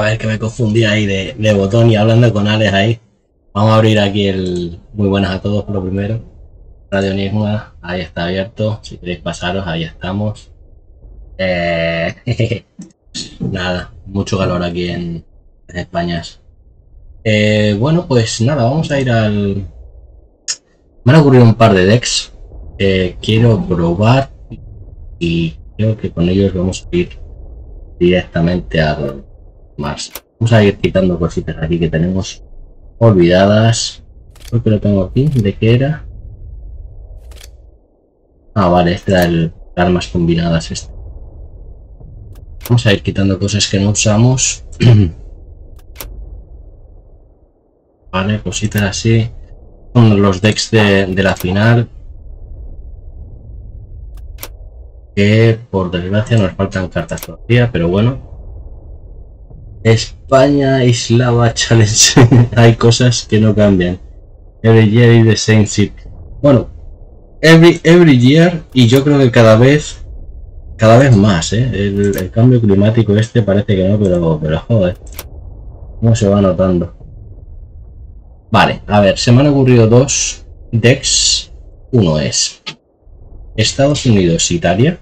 ver que me confundí ahí de botón y hablando con Alex ahí. Vamos a abrir aquí el muy buenas a todos por lo primero. Radio Enigma, ahí está abierto. Si queréis pasaros, ahí estamos. Nada, mucho calor aquí en España. Bueno, pues nada, vamos a ir al... Me han ocurrido un par de decks que quiero probar y creo que con ellos vamos a ir directamente al Mars. Vamos a ir quitando cositas aquí que tenemos olvidadas. Creo que lo tengo aquí. ¿De qué era? Ah, vale, este era el armas combinadas. Este. Vamos a ir quitando cosas que no usamos. Vale, cositas así. Con los decks de la final. Que por desgracia nos faltan cartas todavía, pero bueno. España Islava Challenge. Hay cosas que no cambian. Every year is the same shit. Bueno, every year, y yo creo que cada vez más, el cambio climático este parece que no, pero joder, cómo se va notando. Vale, a ver, se me han ocurrido dos decks. Uno es Estados Unidos, Italia.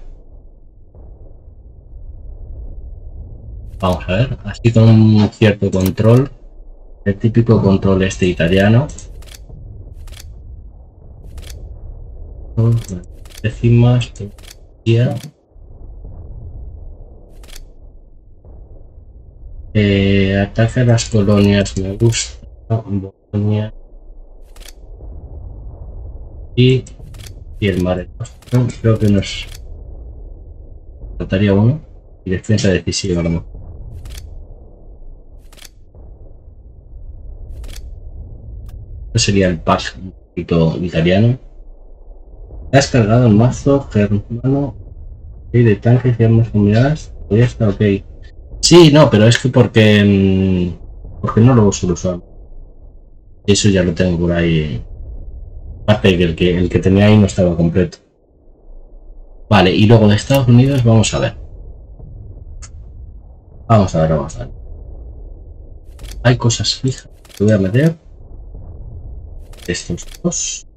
Vamos a ver, así con un cierto control, el típico control este italiano. Décimas, ataque a las colonias, me gusta. Bolonia y el Mare Nostrum. Creo que nos faltaría uno. Y defensa decisiva a lo mejor. Este sería el pack un poquito italiano. Has cargado el mazo germano de tanques y armas combinadas. Ya está ok. Sí, no, pero es que porque no lo suelo usar. Eso ya lo tengo por ahí. Aparte que el que tenía ahí no estaba completo. Vale, y luego de Estados Unidos vamos a ver. Vamos a ver. Hay cosas fijas que voy a meter. Estos dos.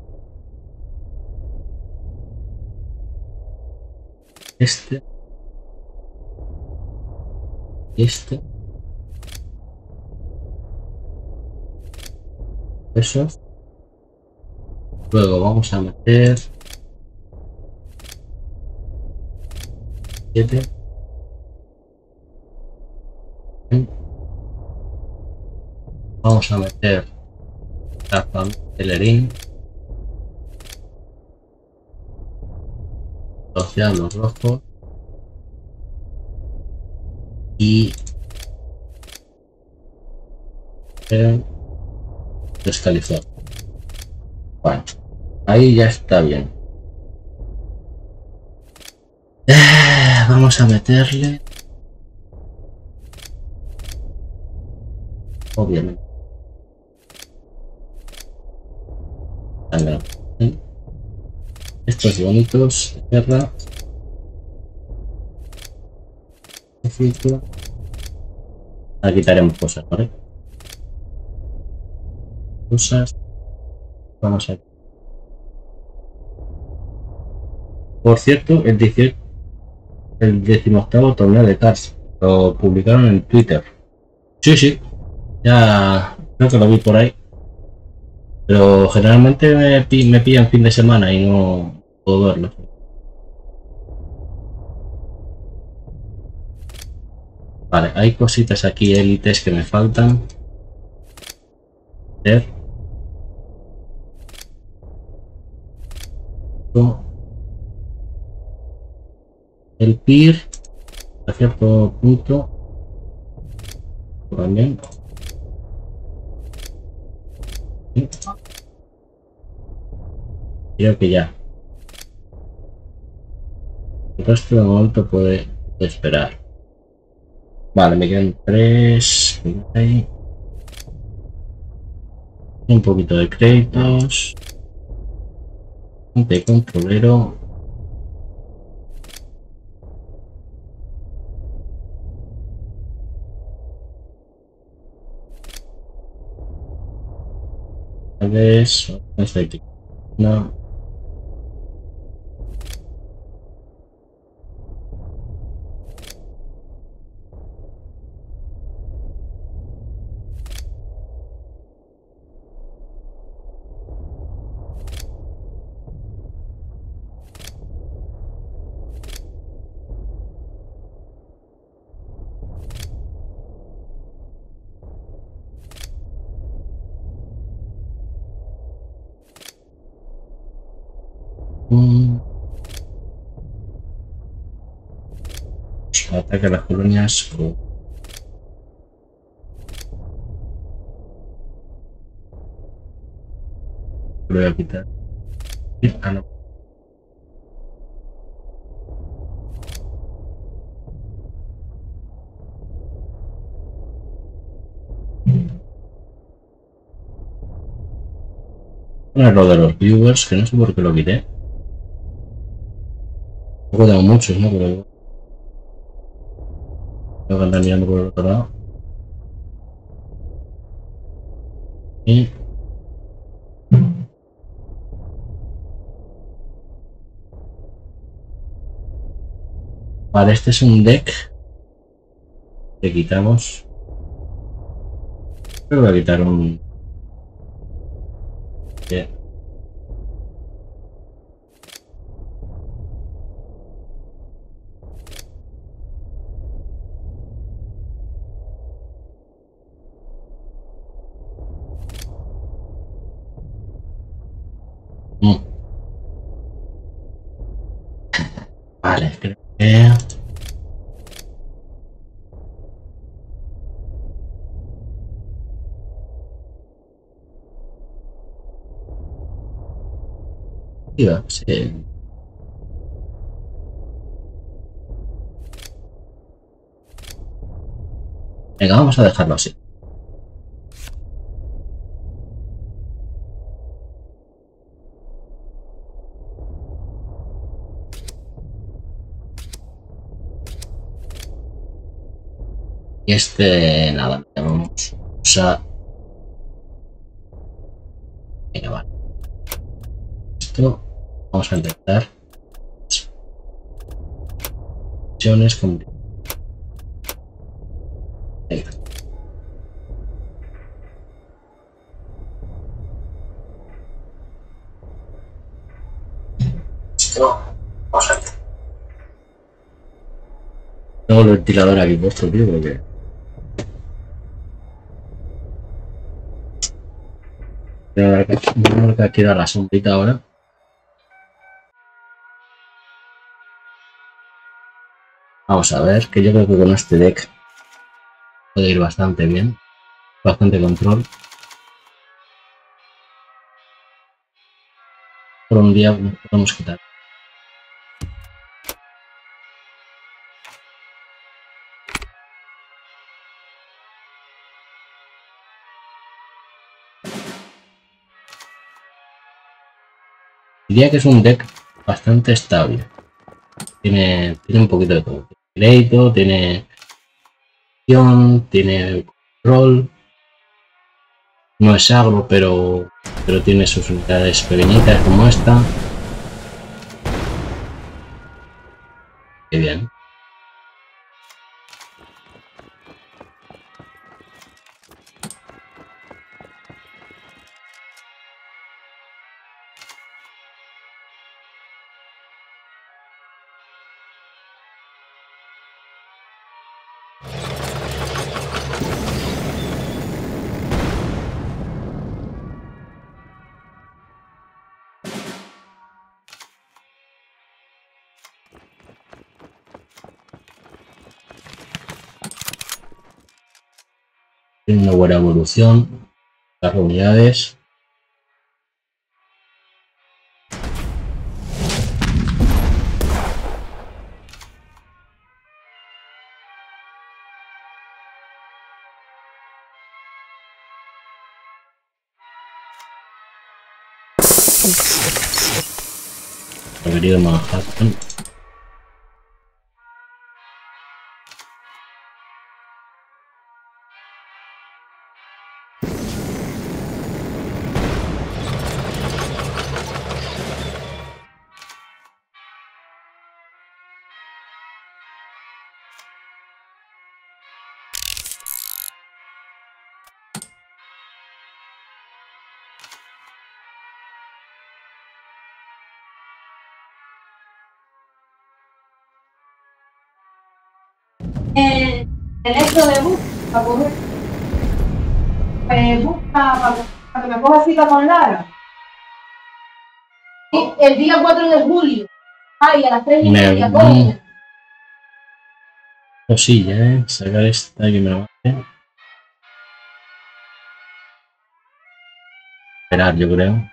Este. Esos. Luego vamos a meter 7. Vamos a meter la Telerín. Los diablos rojos. Y descalizar. Bueno, ahí ya está bien. Vamos a meterle. Obviamente. Estos bonitos. Guerra. Ahora quitaremos cosas, ¿vale? Cosas. Vamos a ver. Por cierto, el 18º torneo de Cars lo publicaron en Twitter. Sí, ya creo que lo vi por ahí. Pero generalmente me pillan fin de semana y no puedo verlo. Vale, hay cositas aquí, élites que me faltan. El PIR a cierto punto también. Creo que ya. El resto de momento puede esperar. Vale, me quedan 3. Ahí. Un poquito de créditos. De controlero. unidades. No. Ataque a las colonias. Lo voy a quitar. Ah, no. Bueno, lo de los viewers, que no sé por qué lo quité. Tampoco tengo muchos, ¿no? Pero tengo que andar mirando por el otro lado. Y vale, este es un deck. Le quitamos. Creo que voy a quitar un. Yeah. Vale, creo que. Sí. Venga, vamos a dejarlo así. Y este, nada, vamos a usar. Venga, vale. Esto vamos a intentar. Opciones con. Venga. Esto vamos a ver. Tengo el ventilador aquí puesto, tío, porque. Voy a dar aquí a la sombrita ahora. Vamos a ver, que yo creo que con este deck puede ir bastante bien. Bastante control. Por un día nos podemos quitar. Diría que es un deck bastante estable. Tiene un poquito de todo. Tiene crédito, tiene acción, tiene control. No es agro, pero tiene sus unidades pequeñitas como esta. Qué bien. Tiene una buena evolución. Las unidades. Querido Manhattan. En esto de busca, para coger, busca para que me coja cita con Lara. El día 4 de julio. Ay, a las 3:30, coño. Cosilla, sacar esta que me lo mate. Esperar, yo creo.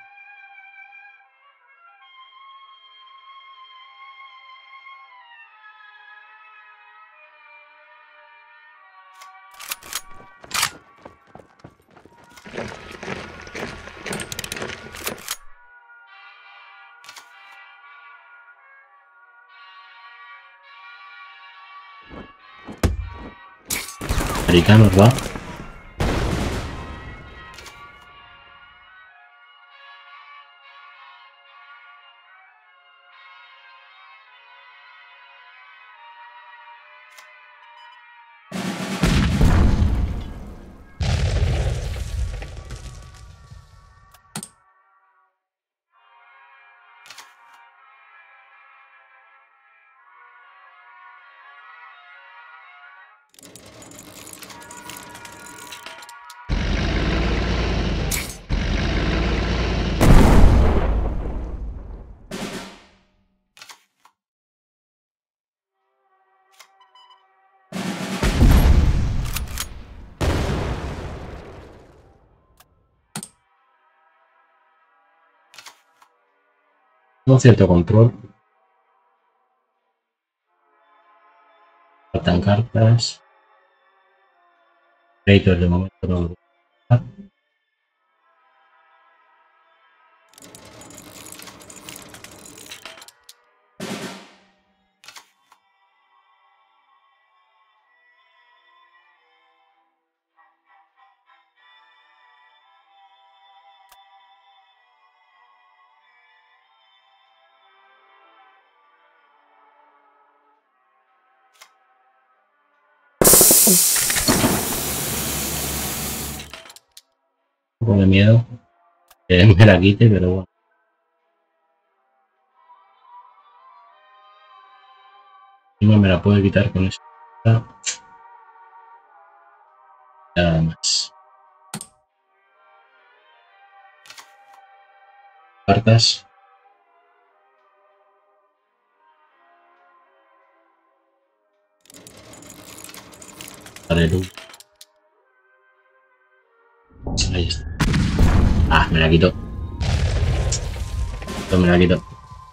Americanos, va. Un cierto control. Faltan cartas. Créditos de momento no lo. Un poco de miedo que me la quite, pero bueno. No me la puede quitar con esta. Nada más. Cartas. Aleluya. Ahí está. Ah, me la quito. Esto me la quito.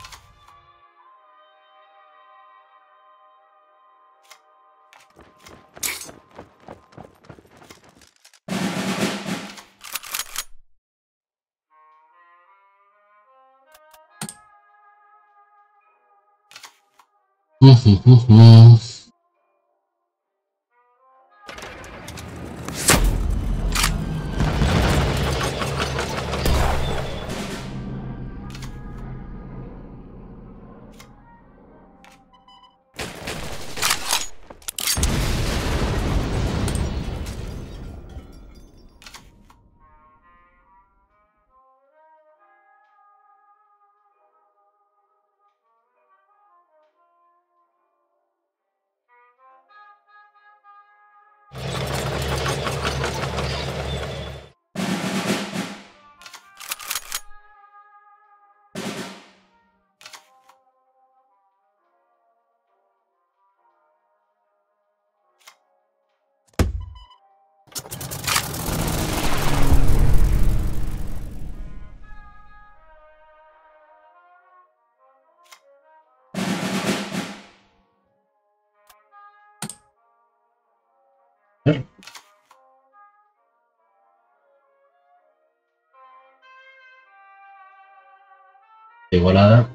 De volada.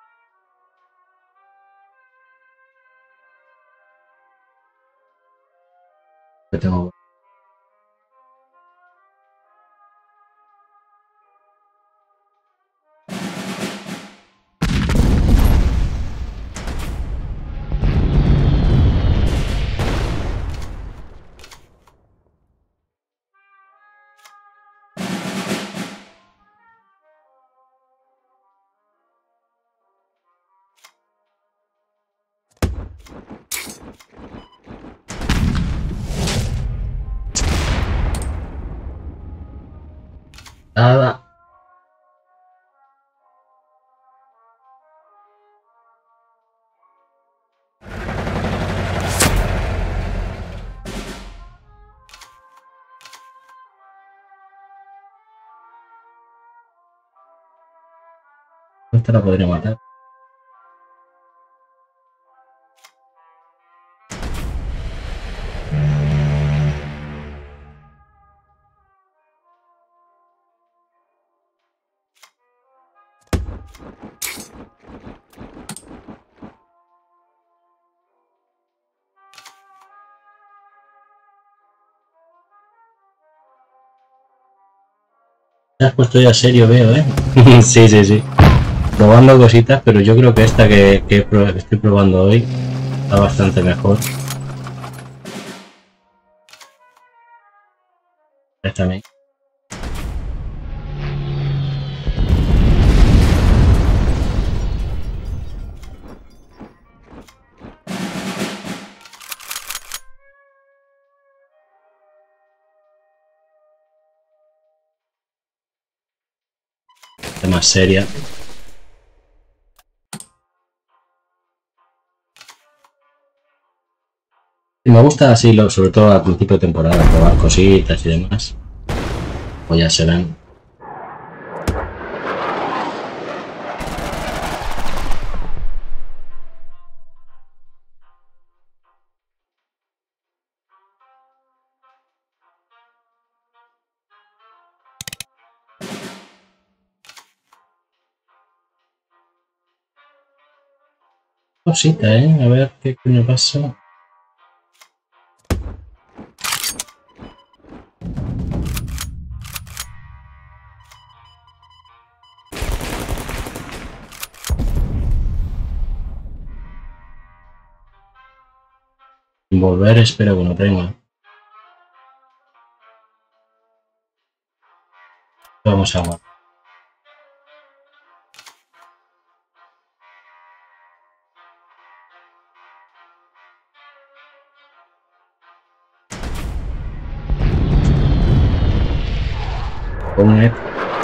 Que tengo. Nada. Esta la podría matar. Te has puesto ya serio, veo, ¿eh? Sí, sí, sí. Probando cositas, pero yo creo que esta que estoy probando hoy está bastante mejor. Esta también. Esta más seria. Y me gusta así, sobre todo al principio de temporada, probar cositas y demás. O ya serán. Cosita, a ver qué coño pasa. Volver, espero que no tenga. Vamos a ver. Ponme.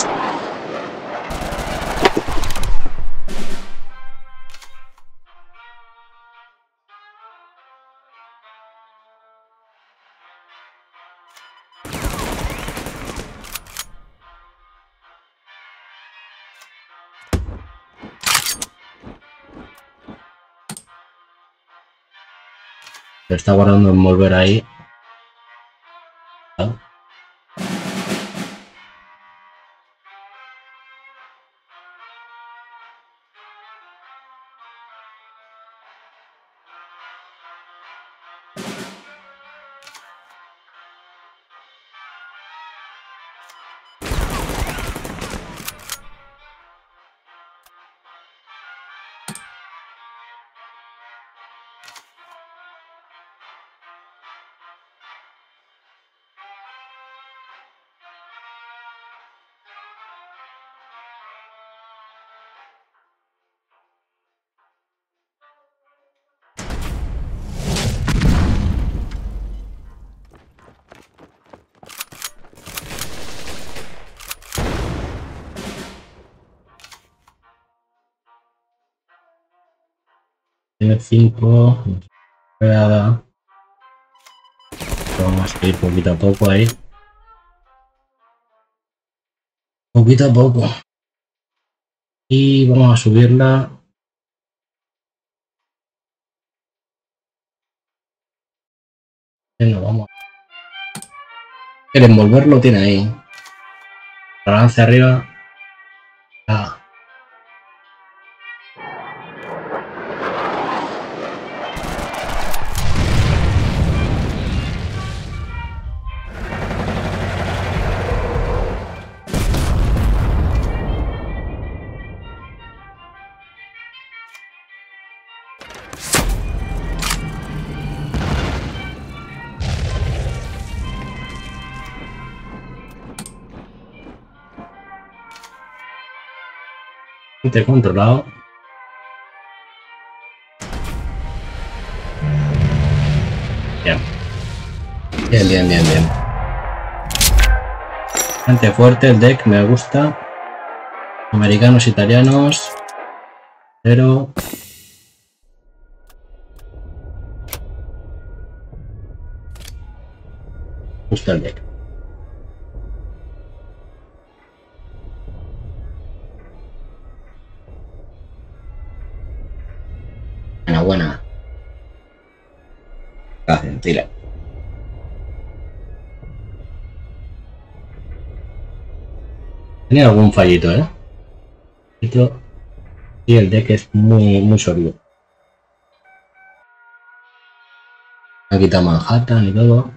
Se está guardando en volver ahí. ¿Ah? Tiene 5. Vamos a ir poquito a poco ahí. Poquito a poco. Y vamos a subirla. Venga, vamos. El envolver lo tiene ahí. Balance arriba. Ah. Controlado. Bien. Bien, bien, bien, bien. Bastante fuerte el deck, me gusta. Americanos, italianos. Pero... me gusta el deck. Buena. Gracias, tira. Tenía algún fallito, ¿eh? Y el deck es muy sólido. Ha quitado Manhattan y todo.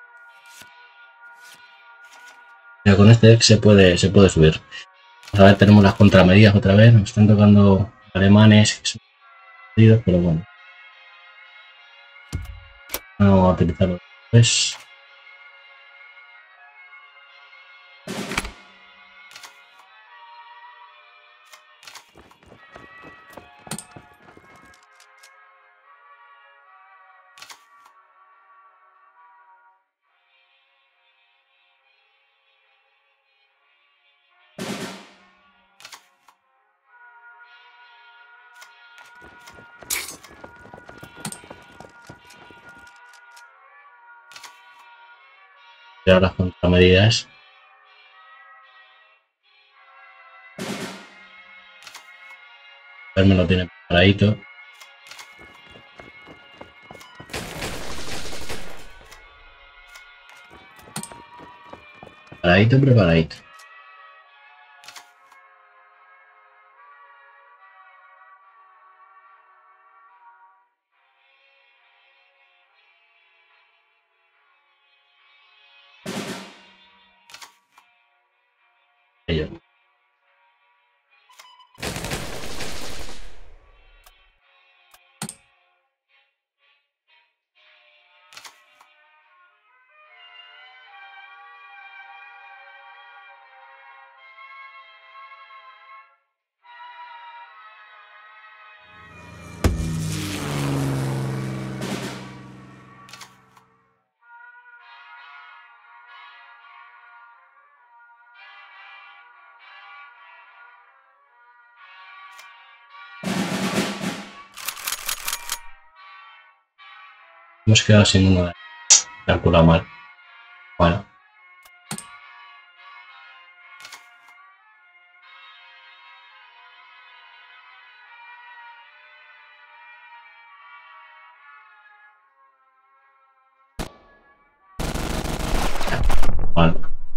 Pero con este deck se puede subir. Vamos a ver, tenemos las contramedidas otra vez. Nos están tocando alemanes, que son jodidos, pero bueno. Vamos a utilizarlo después. Tirar las contramedidas. A ver, me lo tiene preparadito. Preparadito. Ellos. Hemos quedado sin uno de... calculado mal. Bueno. Vale.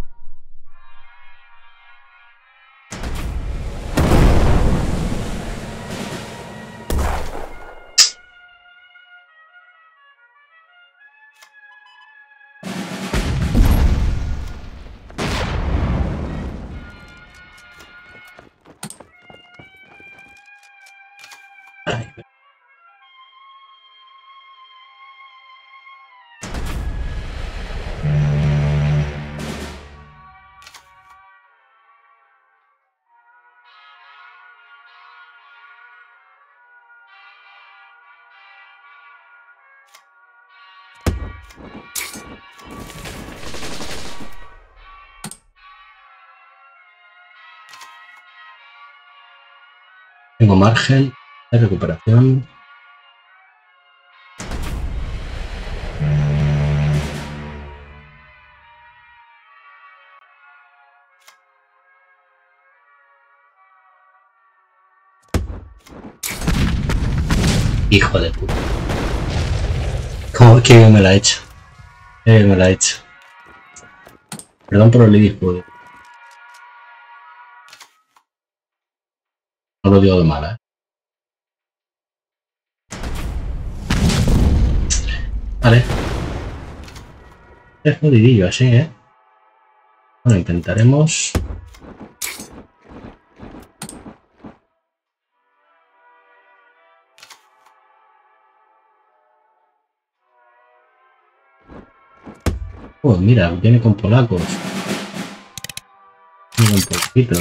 Tengo margen de recuperación. Hijo de puta. ¿Cómo que bien me la ha hecho? Me la ha hecho. Perdón por el disco. No lo digo de mala, ¿eh? Vale. Es jodidillo así, ¿eh? Bueno, intentaremos... Oh, mira, viene con polacos. Viene un poquito.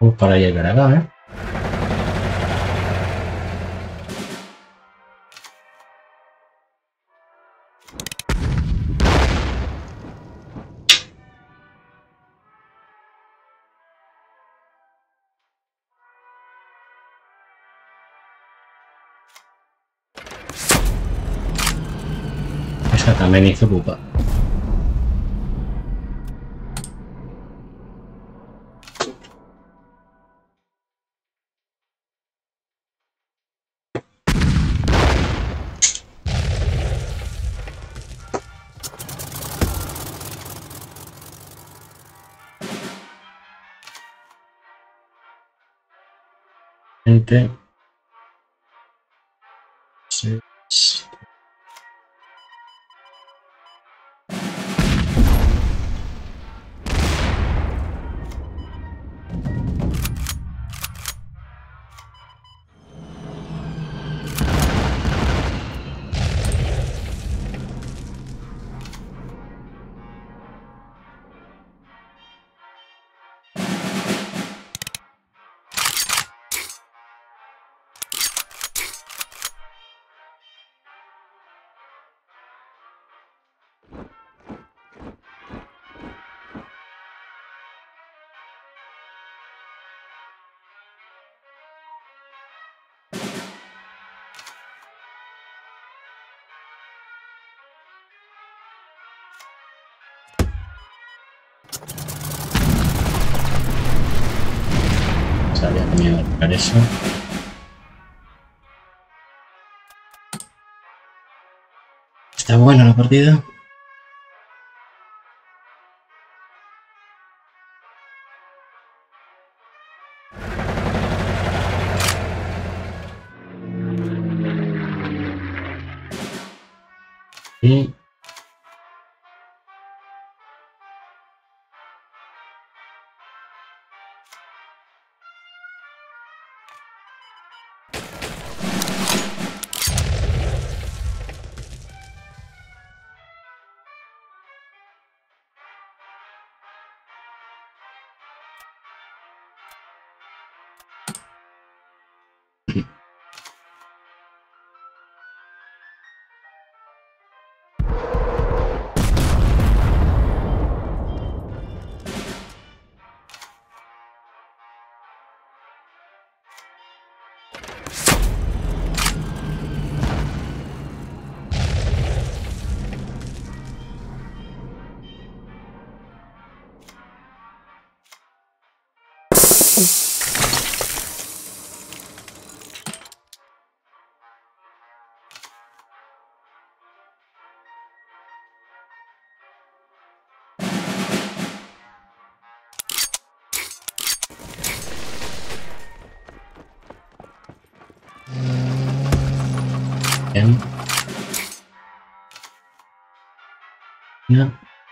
Pues para llegar acá, ¿eh? Esa también hizo pupa. Gente. 6. Sabía que me iba a tocar eso. Está buena la partida. Y bien. Ya.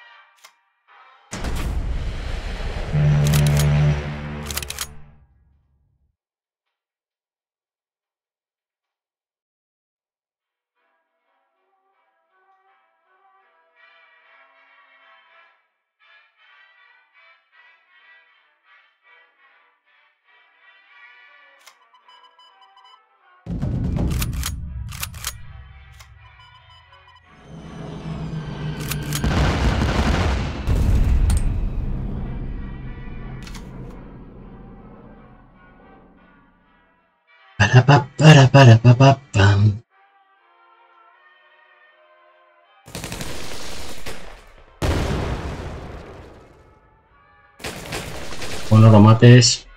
Pam. O no lo mates.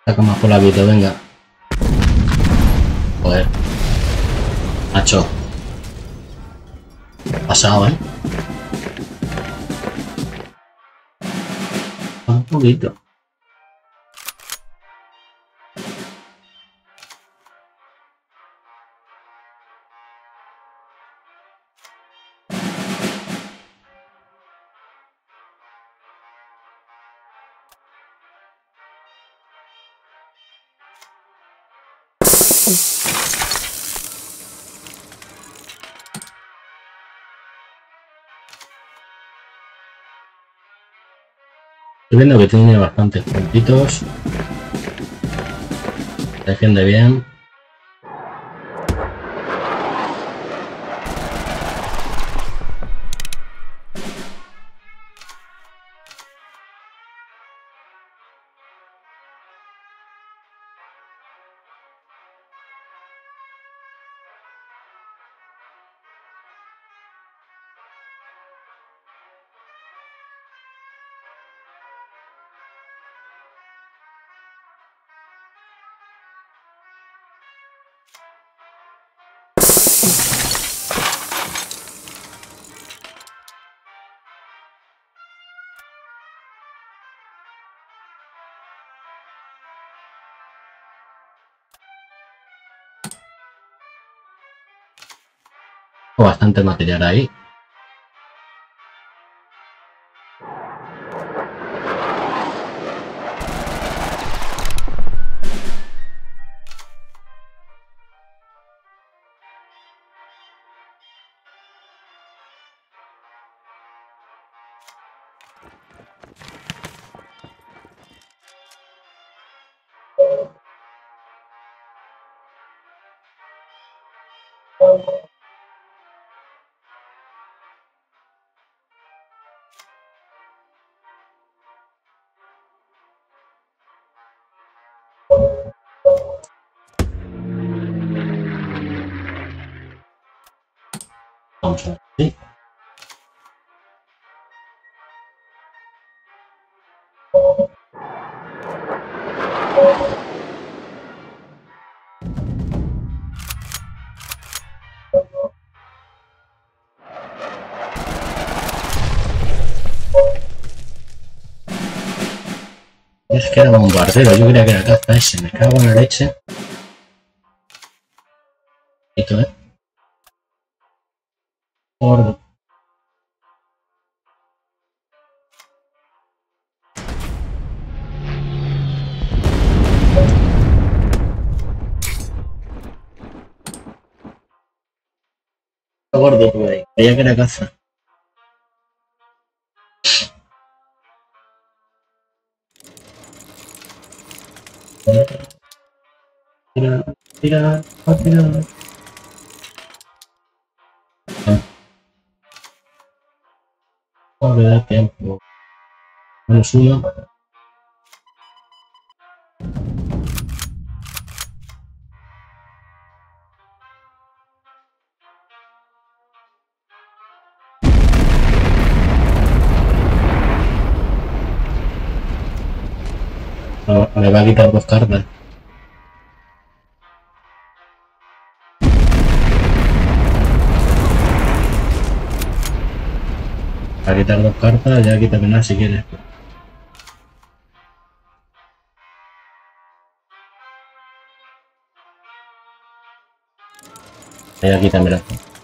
Saca más por la vida, venga. Joder. Macho. Pasado, un poquito. Estoy viendo que tiene bastantes puntitos. Defiende bien. Bastante material ahí. Vamos a ver. Sí. Es que era bombardero, yo creía que era caza ese, me cago en la leche. Esto, gordo. Gordo, tú ahí. Creía que era caza. Tira, tira, tira. No le da tiempo. Menos uno. No, me va a quitar 2 cartas. Va a quitar 2 cartas, ya quítame una si quieres. Ya quítamela.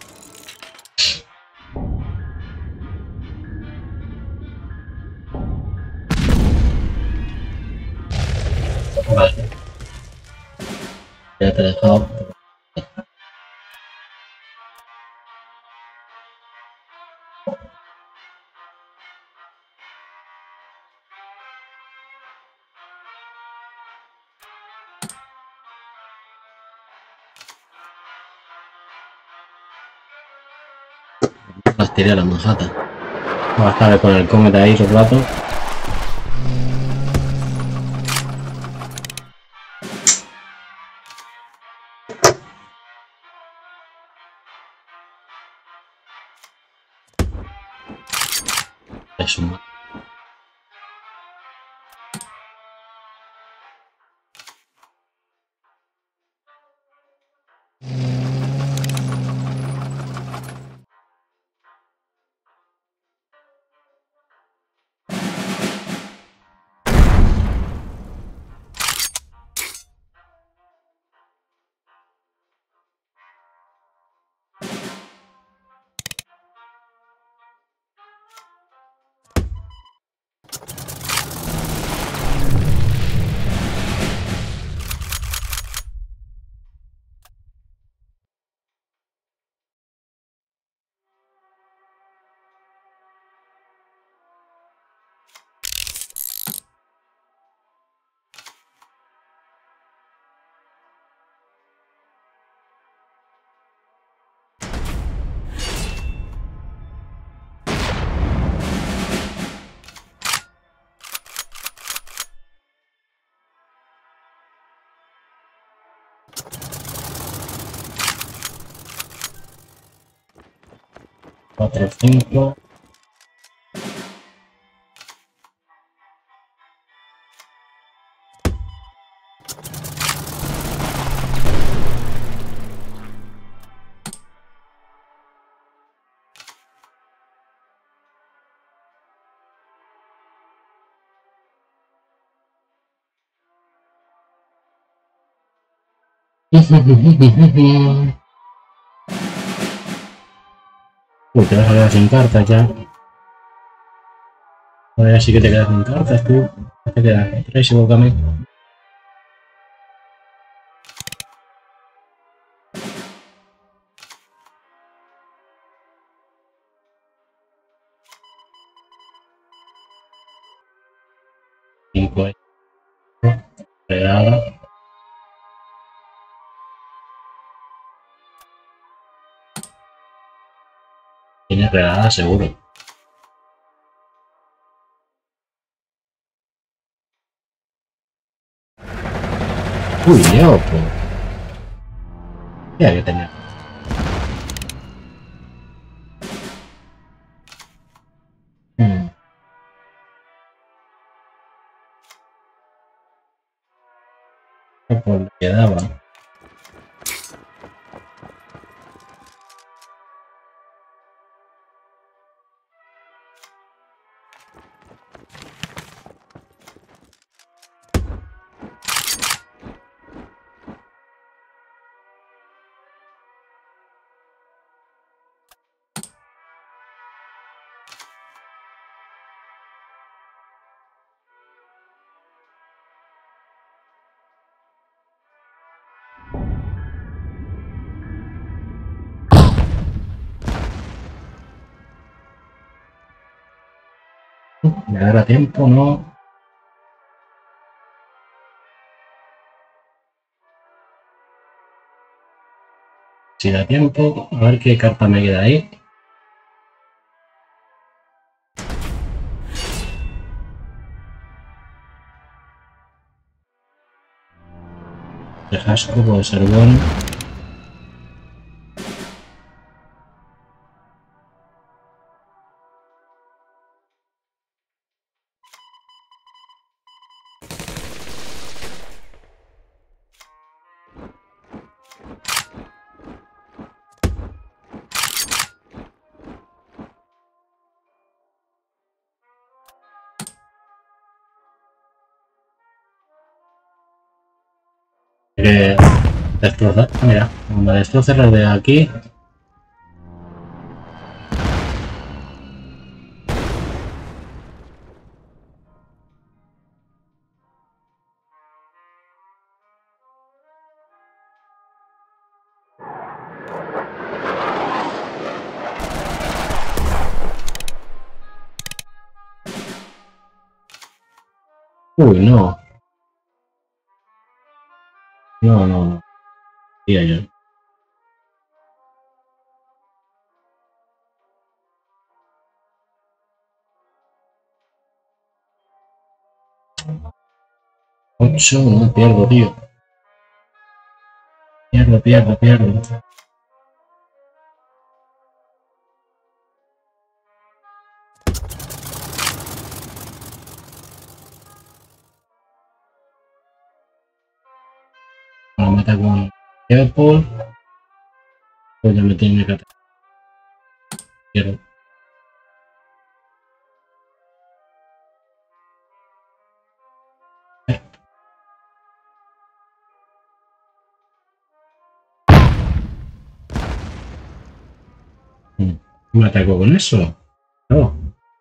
Vale. Ya te he dejado. Las tiré a la Manhattan. Voy a estar con el Comet ahí todo el rato. Eso, Cuatro, cinco. Uy, te vas a quedar sin cartas ya. Ahora sí que te quedas sin cartas, tú. ¿Qué te quedas? Tres, evócame. Cinco. Regada. Tienes regada seguro. Uy, loco. ¿Qué hay que tener? Pues le quedaba. ¿Me dará tiempo? No. Si da tiempo, a ver qué carta me queda ahí. De Jasco puede ser bueno. Destrozar, mira, cuando destroces las de aquí. Uy, no. No. Tía yo. Ocho, no pierdo, tío. Pierdo. Ahora me ataco con Apple. Pues ya me tiene que atacar. Quiero. ¿Me atacó con eso? No.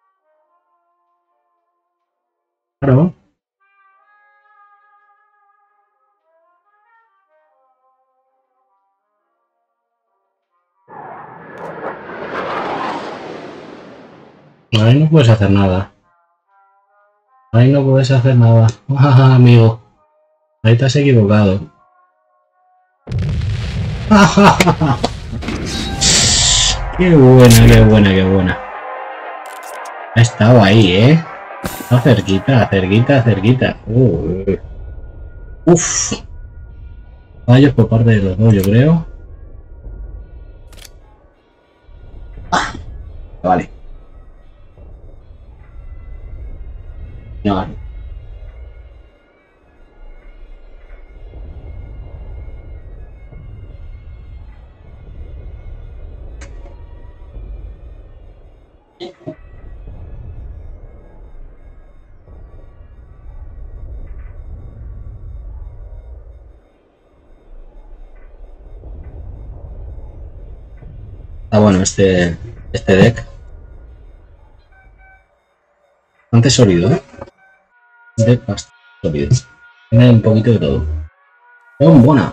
Claro. Ahí no puedes hacer nada. Ahí no puedes hacer nada. Ah, amigo. Ahí te has equivocado. Qué buena. Ha estado ahí, ¿eh? Está cerquita. Uf. Fallos por parte de los dos, yo creo. Ah, vale. No. Ah, bueno, este deck. Bastante sólido, ¿eh? Un deck bastante sólido. Tiene un poquito de todo. Buena.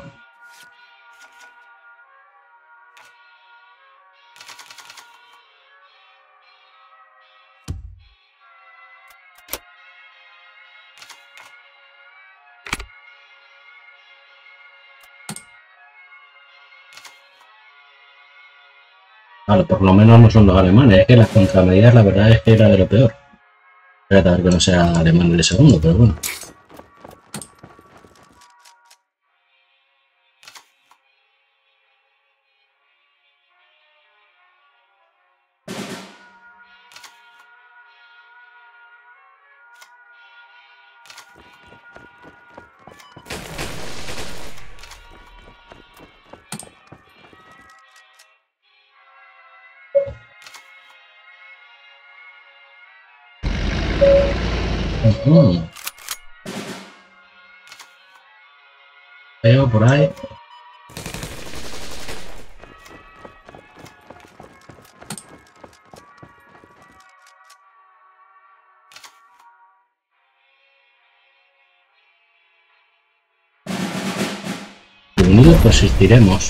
Vale, por lo menos no son los alemanes. Es que las contramedidas la verdad es que era de lo peor. Espérate a ver que no sea alemán el segundo, pero bueno. Veo por ahí. Unidos persistiremos.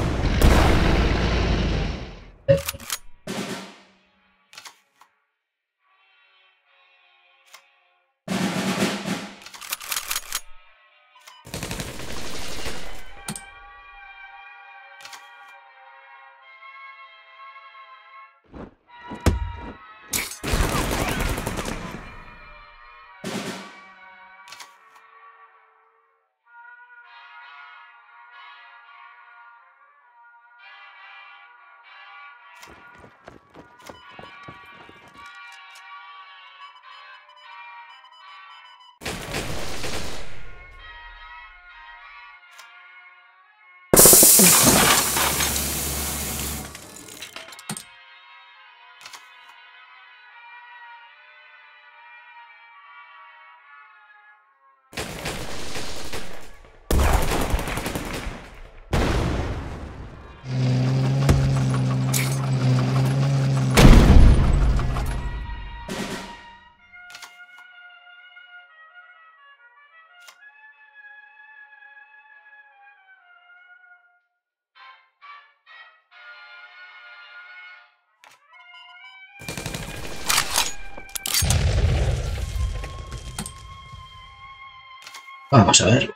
Vamos a ver.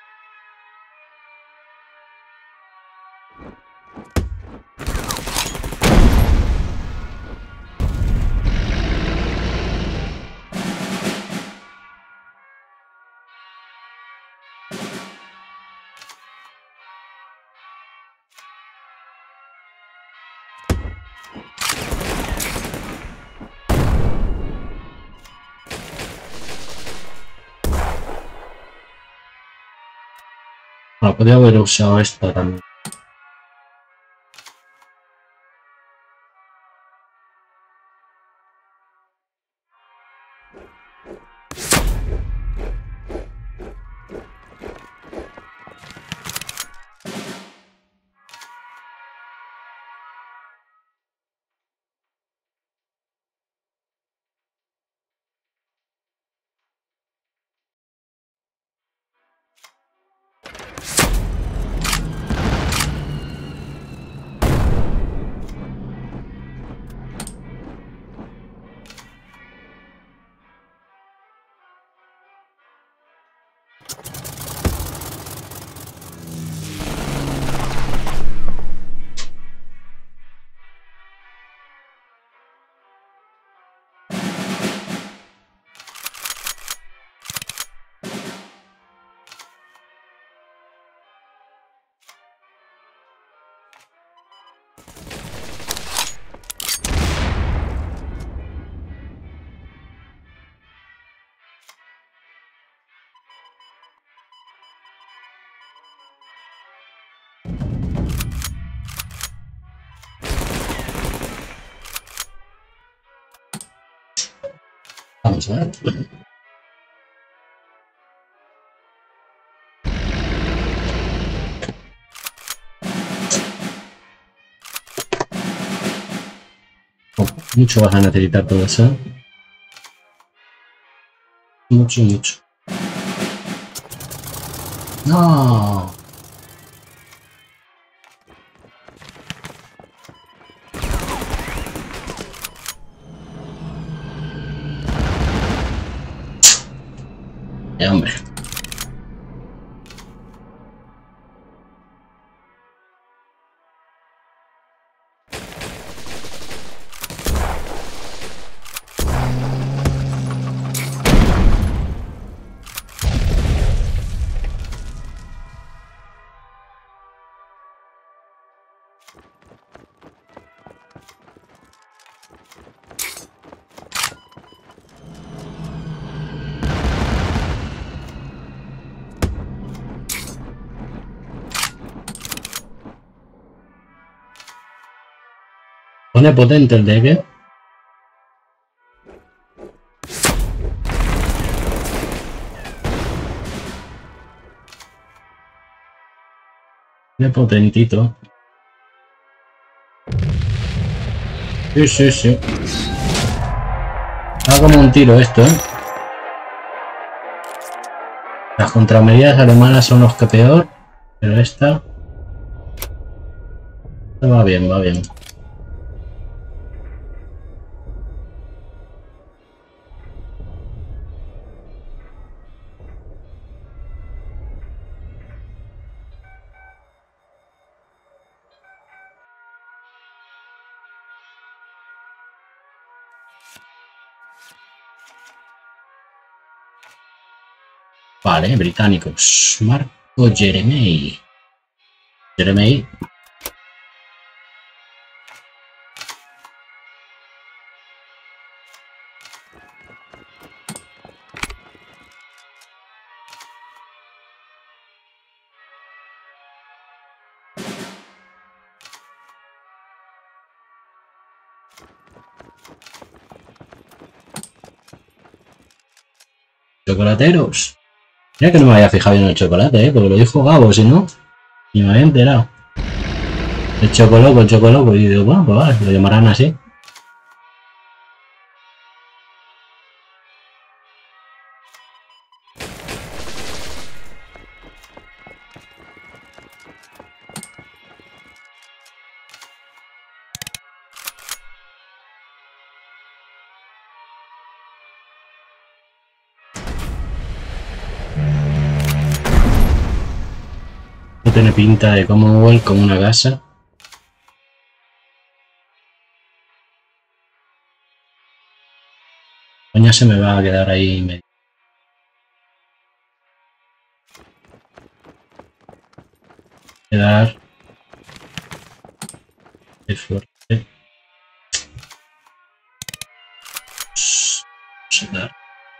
Bueno, podría haber usado esta también. Vamos a ver. Oh, mucho vas a necesitar todo eso. Mucho, mucho. No. Hombre. Pone potente el de que. Pone potentito. Sí, sí, sí. Va como un tiro esto, ¿eh? Las contramedidas alemanas son los que peor, pero esta va bien, va bien. Vale, británicos. Marco Jeremy. Jeremy. Chocolateros. Mira que no me había fijado en el chocolate, porque lo dijo Gabo, si no, ni me había enterado. El chocoloco, y digo, bueno, pues vale, lo llamarán así. No tiene pinta de como una casa. Coña, se me va a quedar ahí medio. Quedar de fuerte. Dar.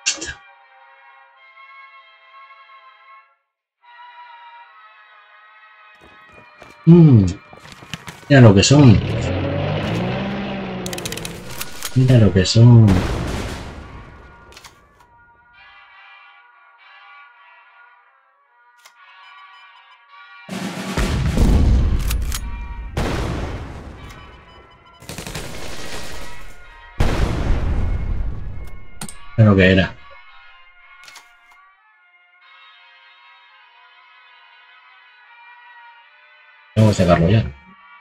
Mira lo que son. Mira lo que son. Mira lo que era. Tengo que sacarlo ya.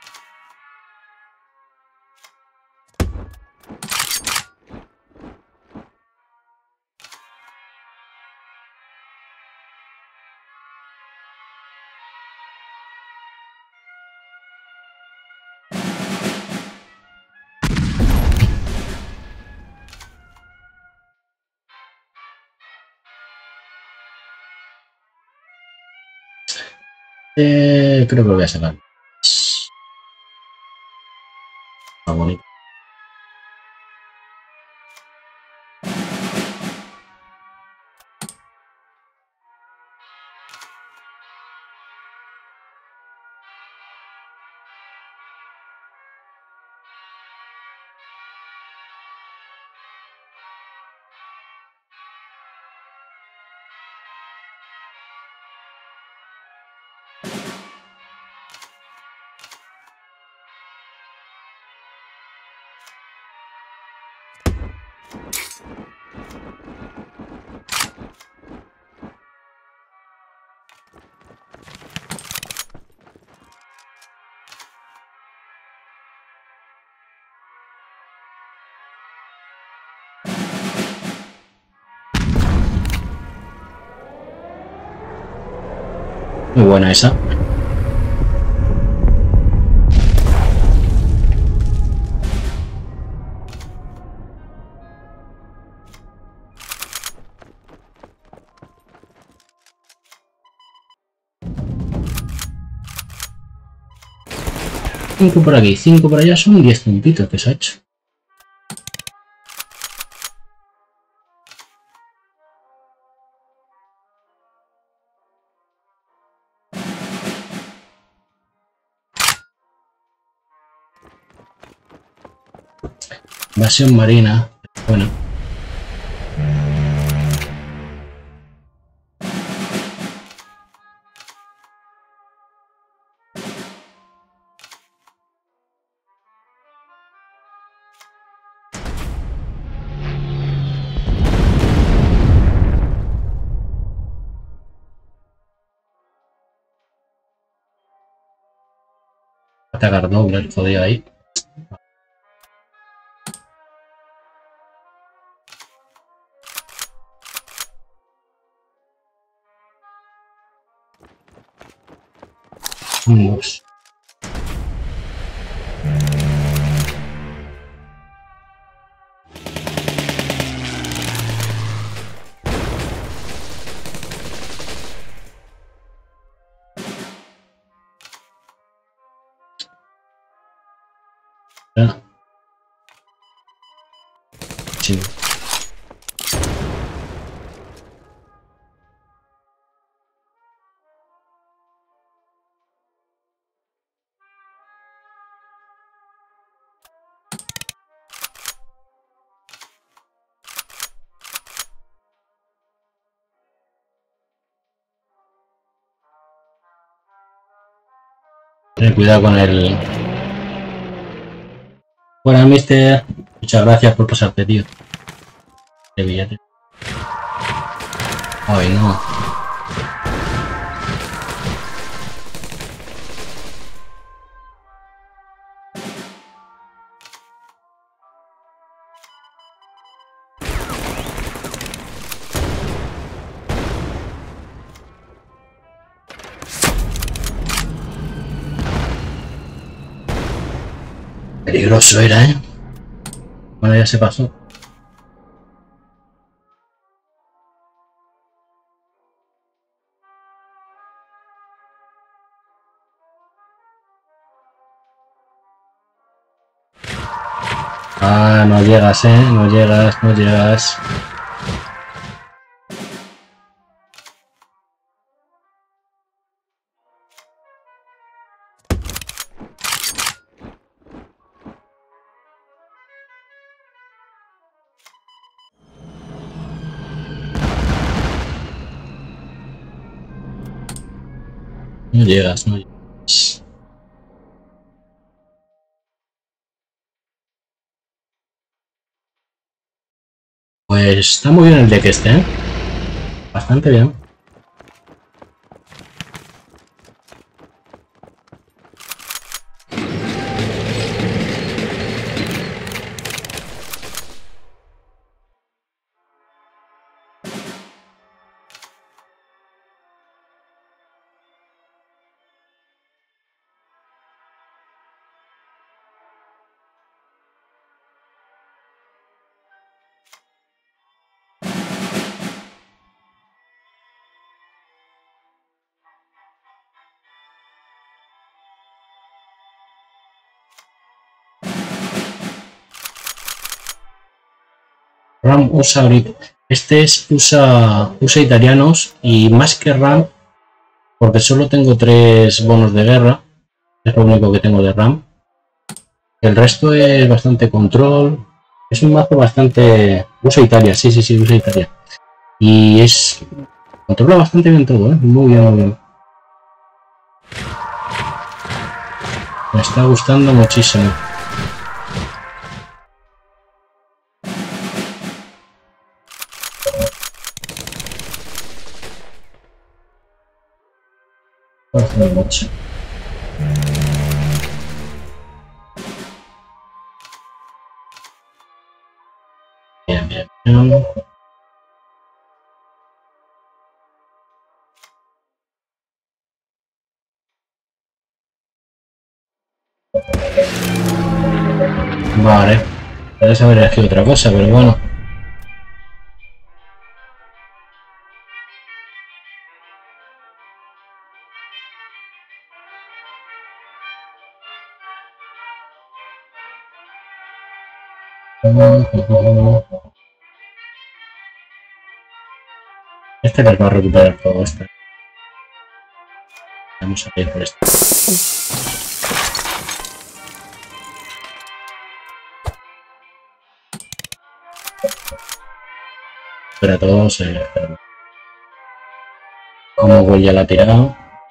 Creo que lo voy a sacar. Está bonito. Muy buena esa. Cinco por aquí, 5 por allá, son 10 puntitos que se ha hecho. Invasión marina, bueno. Atacar doble el jodido ahí. Vamos. Sí. Ten cuidado con el... Bueno, mister, muchas gracias por pasarte, tío. De billete. Ay, no. Peligroso era, ¿eh? Bueno, ya se pasó. Ah, no llegas, no llegas, no llegas. No llegas, no llegas. Pues está muy bien el deck este, ¿eh? Bastante bien. RAM usa este usa italianos y más que RAM, porque solo tengo 3 bonos de guerra, es lo único que tengo de RAM. El resto es bastante control, es un mazo bastante... Usa Italia, sí, usa Italia. Y es... controla bastante bien todo, muy bien, muy bien. Me está gustando muchísimo. No hace mucho. Bien, bien, bien. Vale. Puedes haber elegido otra cosa, pero bueno. Este les va a recuperar todo esto. Vamos a ir por esto. Pero todo se... Como Will ya la ha tirado.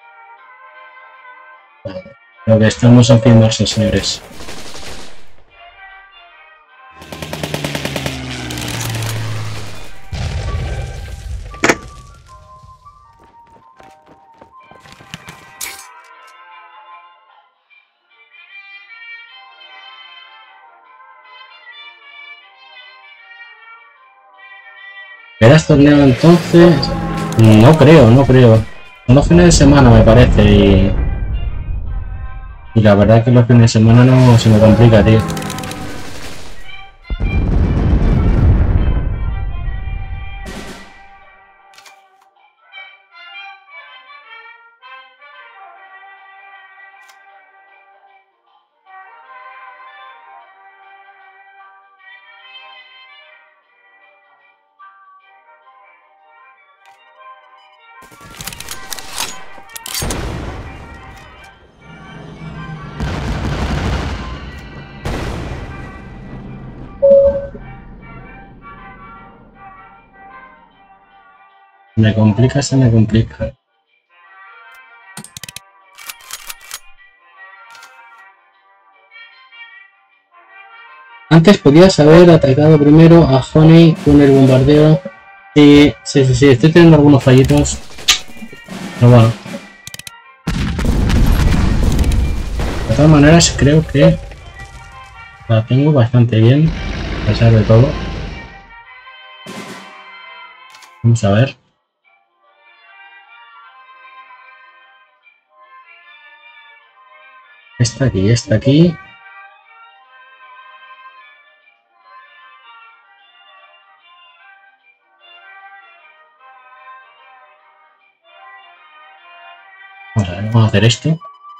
Vale. Creo que estamos en fin marcha, señores. ¿Verás torneo entonces? No creo, no creo. Son los fines de semana me parece y la verdad es que los fines de semana no se me complica, tío. Me complica, se me complica. Antes podías haber atacado primero a Honey con el bombardeo. Sí, estoy teniendo algunos fallitos. Pero bueno. De todas maneras creo que la tengo bastante bien, a pesar de todo. Vamos a ver. Esta aquí, esta aquí. Vamos a ver, vamos a hacer esto.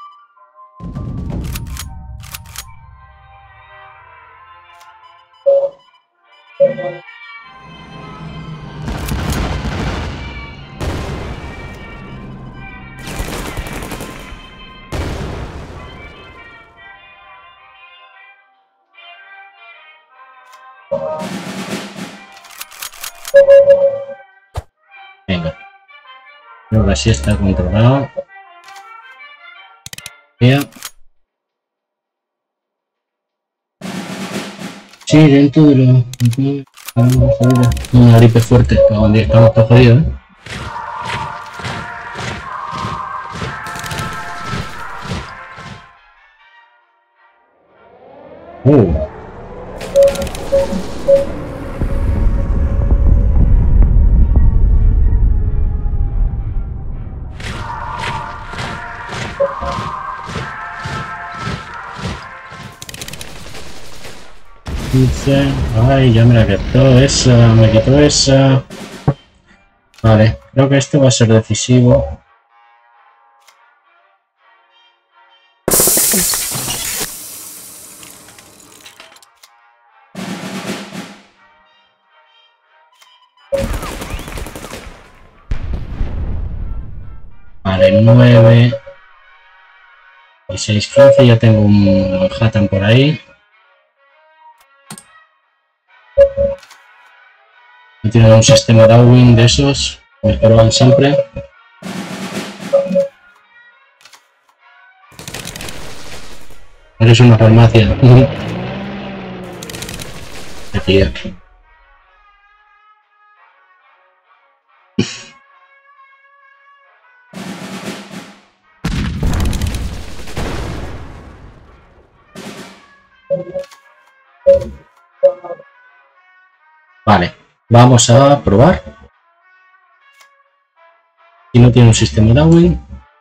Venga. Creo que así está controlado. Ya. Sí, dentro de lo... Una gripe fuerte, donde estamos todos jodidos, ¿eh? Ay, ya me la quitó esa, me quitó esa. Vale, creo que esto va a ser decisivo. Vale, 9 y 6, 15, ya tengo un Manhattan por ahí. Me tienen un sistema Darwin de esos, me proban siempre. Eres una farmacia. Tío. Vale, vamos a probar. Y no tiene un sistema de Darwin.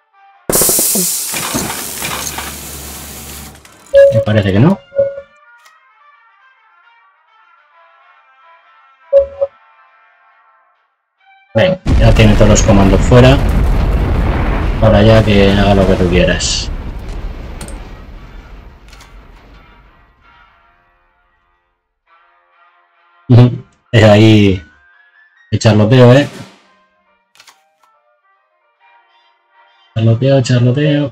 Me parece que no. Ven, ya tiene todos los comandos fuera. Ahora ya que haga lo que tú quieras. Es ahí el charloteo, Charloteo, charloteo.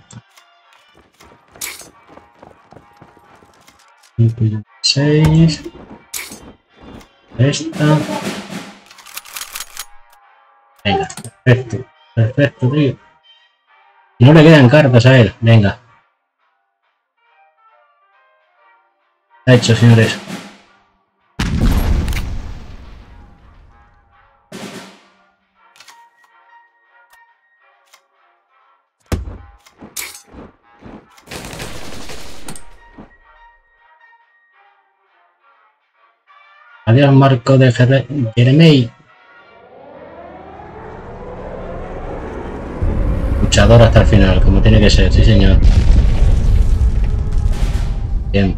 6. Esta. Venga, perfecto. Perfecto, tío. No le quedan cartas a él. Venga. Está hecho, señores. Adiós, Marco de Jeremey. Luchador hasta el final, como tiene que ser, sí señor. Bien.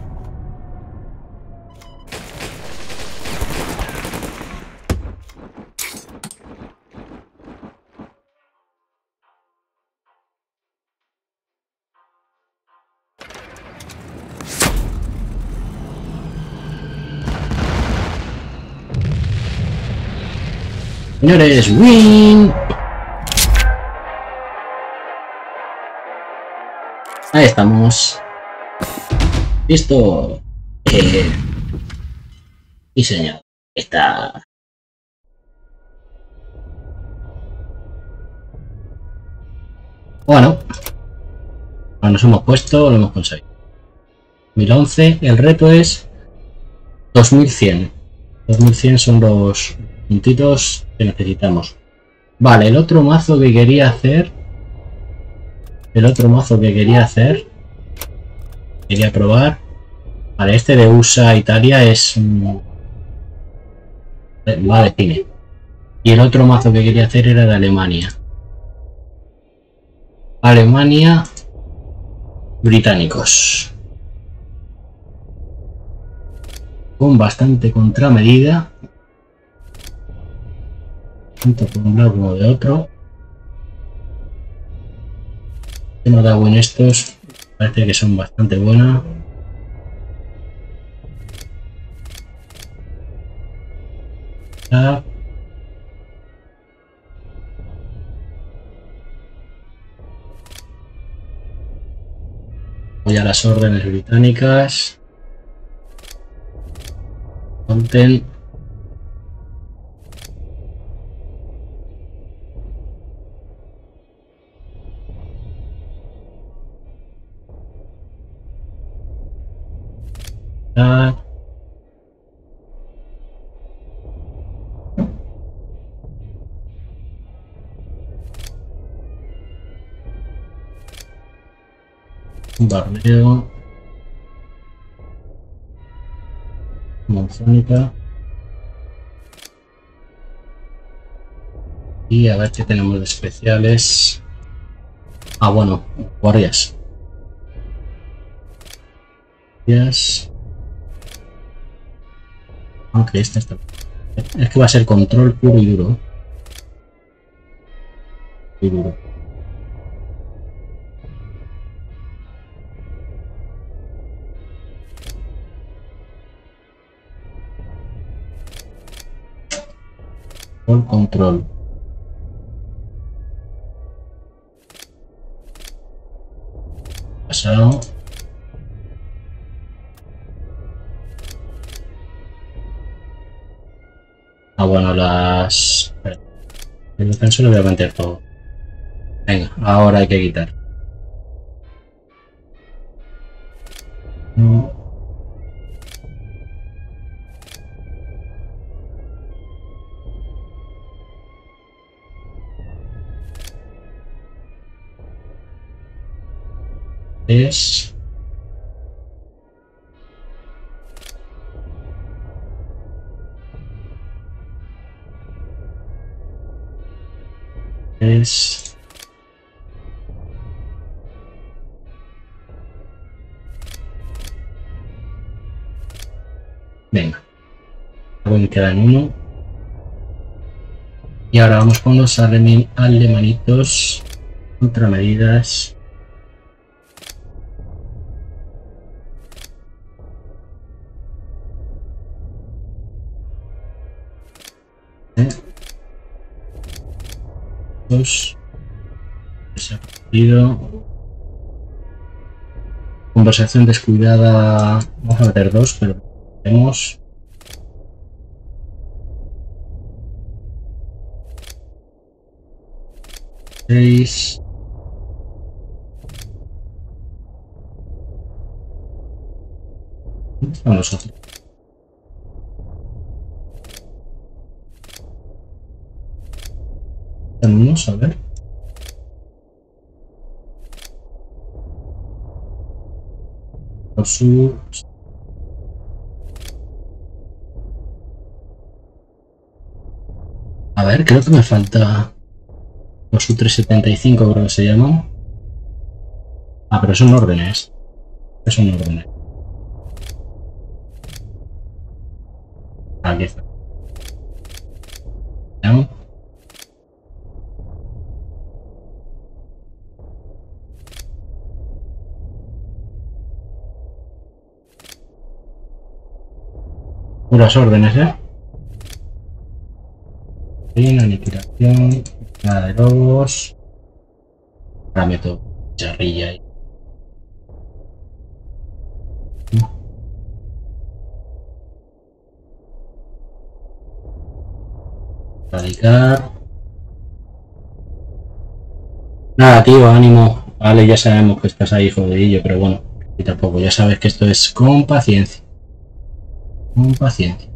Señores, win. Ahí estamos. Listo. Sí, señor. Está. Bueno. Nos hemos puesto, lo hemos conseguido. 2011. El reto es 2100. 2100 son los puntitos que necesitamos. Vale, el otro mazo que quería hacer. Quería probar. Vale, este de USA Italia es va de cine. Y el otro mazo que quería hacer era de Alemania. Alemania, británicos. Con bastante contramedida. Tanto por un lado como de otro. No da buen estos. Parece que son bastante buenos. Voy a las órdenes británicas. Content. Bombardeo. Monzónica. Y a ver qué tenemos de especiales. Ah, bueno, guardias. Aunque esta está. Es que va a ser control puro y duro. Y duro. Control. Pasado. Ah, bueno, las... El defenso lo voy a meter todo. Venga, ahora hay que quitar. Es... órdenes. Venga. Me quedan uno. Y ahora vamos con los alemanitos. Contramedidas. Dos. Se ha perdido. Conversación descuidada. Vamos a meter dos, pero tenemos. Seis. Vamos a hacer. Vamos a ver. Sur. A ver, creo que me falta los U375, creo que se llaman. Ah, pero son órdenes. Son órdenes. Aquí está. ¿No? Puras órdenes, ¿eh? Bien, aniquilación, nada de lobos. Ahora meto charrilla ahí. Radicar. Nada, tío, ánimo. Vale, ya sabemos que estás ahí jodidillo, pero bueno, y tampoco, ya sabes que esto es con paciencia. Con paciencia.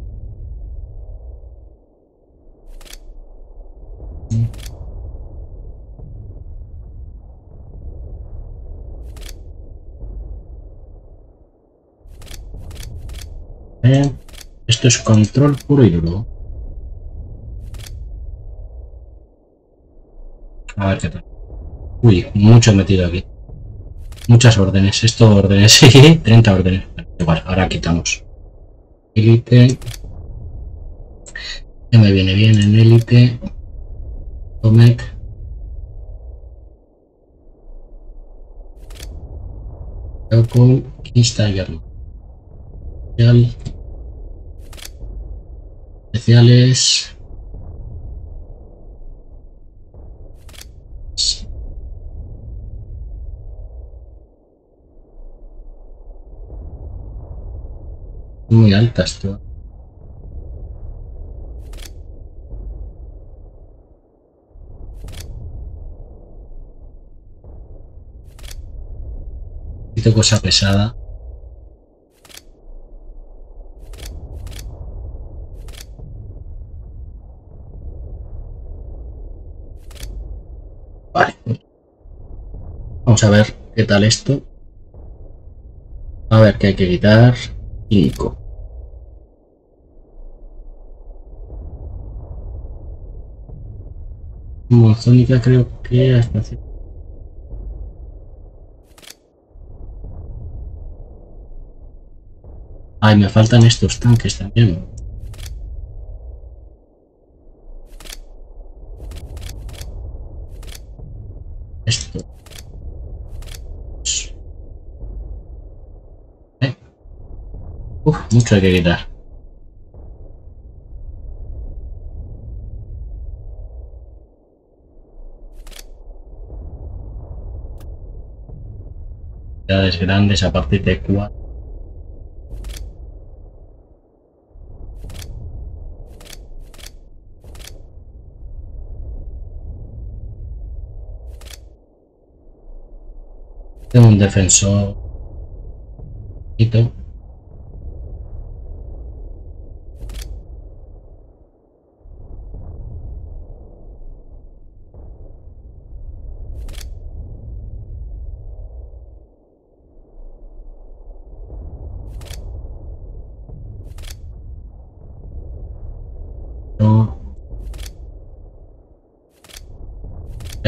Esto es control puro y duro. A ver qué tal. Uy, mucho metido aquí. Muchas órdenes. Esto órdenes, sí, 30 órdenes. Igual, ahora quitamos. Élite. Que me viene bien en élite. Tomec. Con Instagram. Especiales. Muy altas, tú. Cosa pesada. Vale. Vamos a ver qué tal esto. A ver qué hay que quitar. 5. Monzónica creo que hasta cierto. Ay, me faltan estos tanques también. Esto. Mucho hay que quitar. Unidades grandes a partir de 4. Tengo un defensor.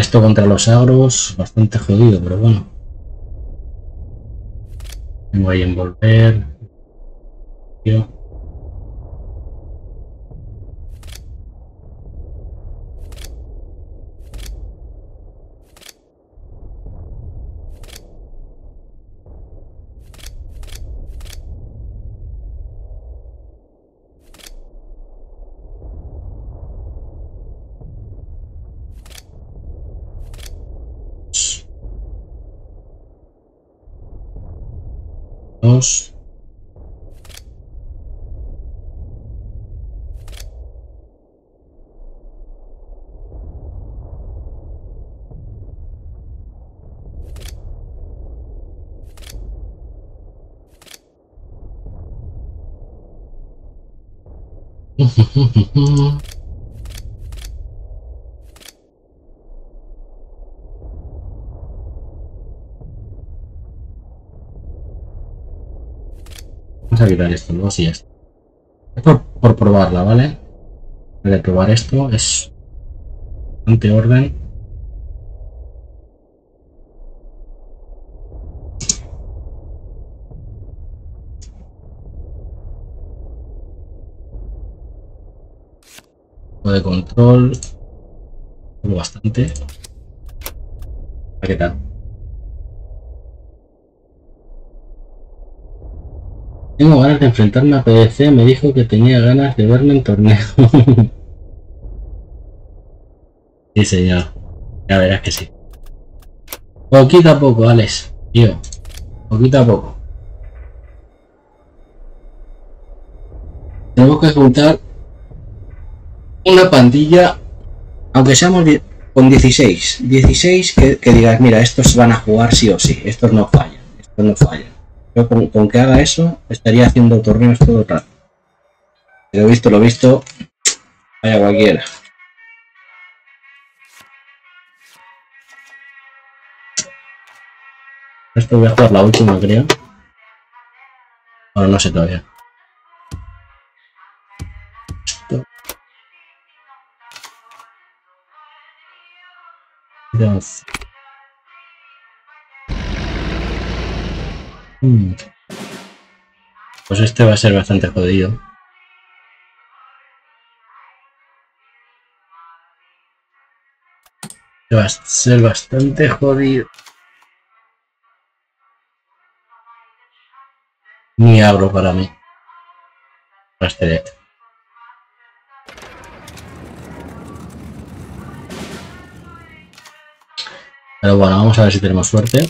Esto contra los agros, bastante jodido, pero bueno. Me voy a envolver. Yo. Dos. Vamos a quitar esto, ¿no? Sí, ya está. Es por probarla, ¿vale? De probar esto es bastante orden. De control. Bastante. ¿Qué tal? Tengo ganas de enfrentarme a PDC, me dijo que tenía ganas de verme en torneo. Sí, señor. Ya verás que sí. Poquito a poco, Alex. Tío. Poquito a poco. Tenemos que juntar una pandilla, aunque seamos con 16. 16 que digas, mira, estos van a jugar sí o sí. Estos no fallan. Estos no fallan. Yo con que haga eso, estaría haciendo torneos todo el rato. Lo visto, vaya cualquiera. Esto voy a jugar la última, creo. Ahora no sé todavía. Esto. Dos. Pues este va a ser bastante jodido. Va a ser bastante jodido. Ni agro para mí. Rastelet. Pero bueno, vamos a ver si tenemos suerte.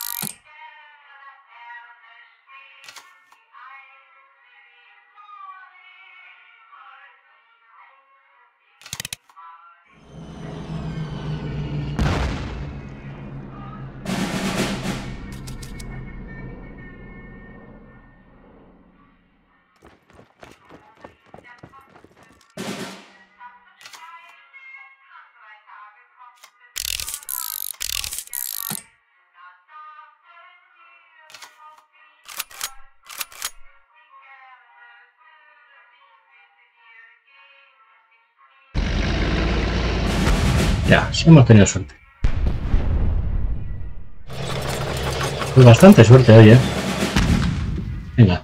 Ya, sí hemos tenido suerte. Pues bastante suerte hoy, ¿eh? Venga.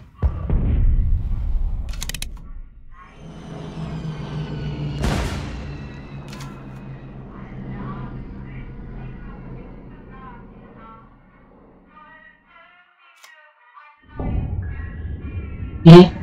Y...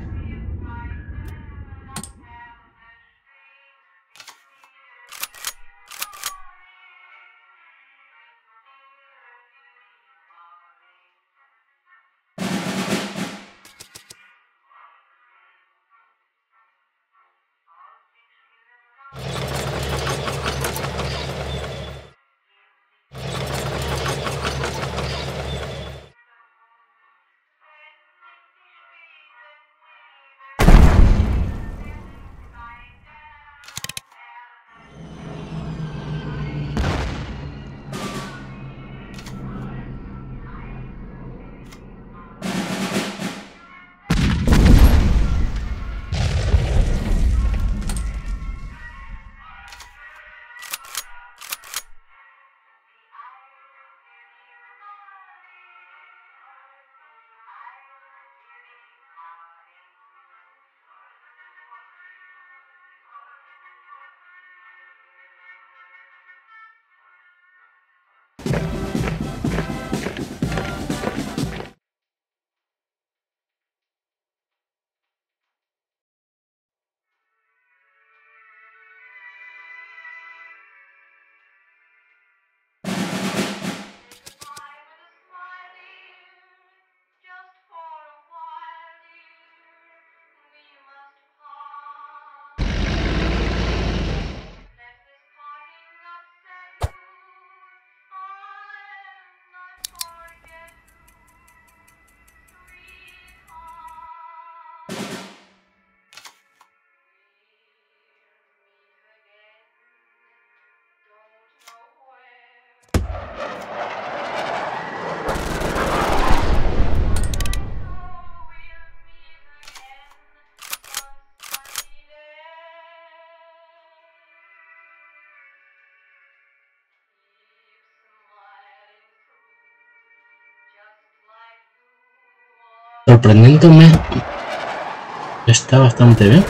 Sorprendentemente está bastante bien.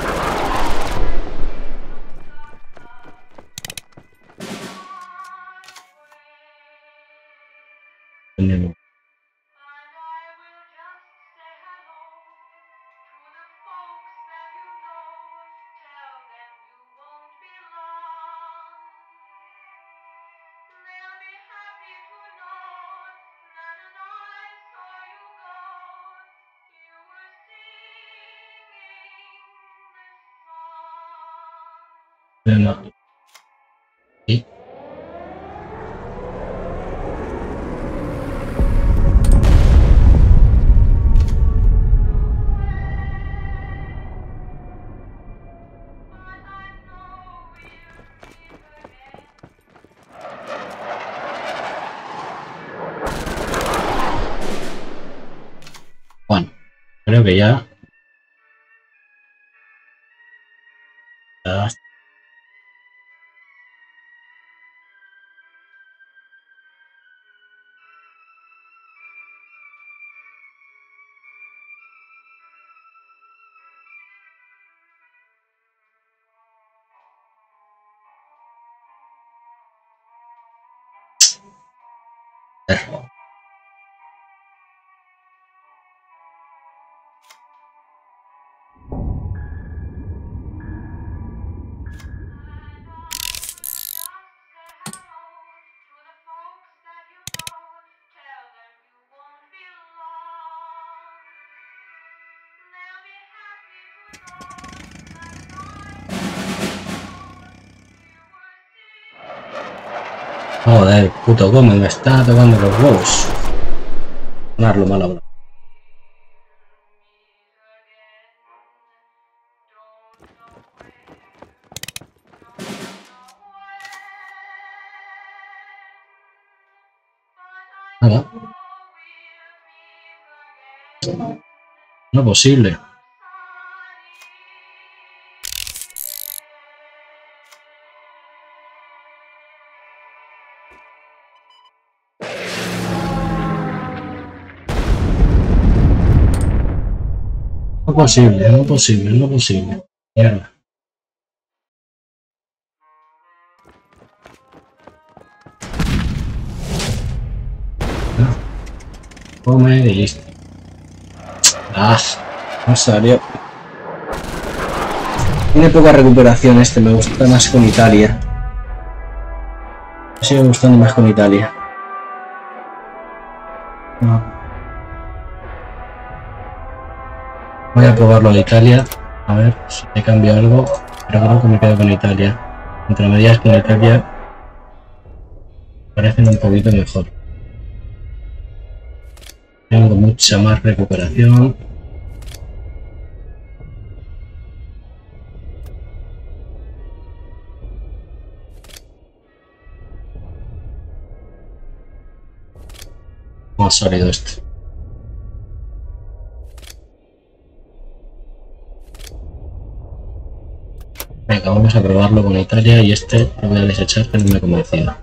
¿Sí? Bueno, creo que ya. Joder, puto Gómez me está tocando los huevos. Ganarlo mal ahora. Nada. No posible. No posible, no posible, no posible. Mierda. Come y listo. Ah, no salió. Tiene poca recuperación este, me gusta más con Italia. Me sigue gustando más con Italia. No. Voy a probarlo de Italia, a ver si me cambio algo, pero creo que me quedo con Italia. Entre medias con Italia parecen un poquito mejor. Tengo mucha más recuperación. ¿Cómo ha salido esto? Venga, vamos a probarlo con Italia y este lo voy a desechar que no me ha convencido.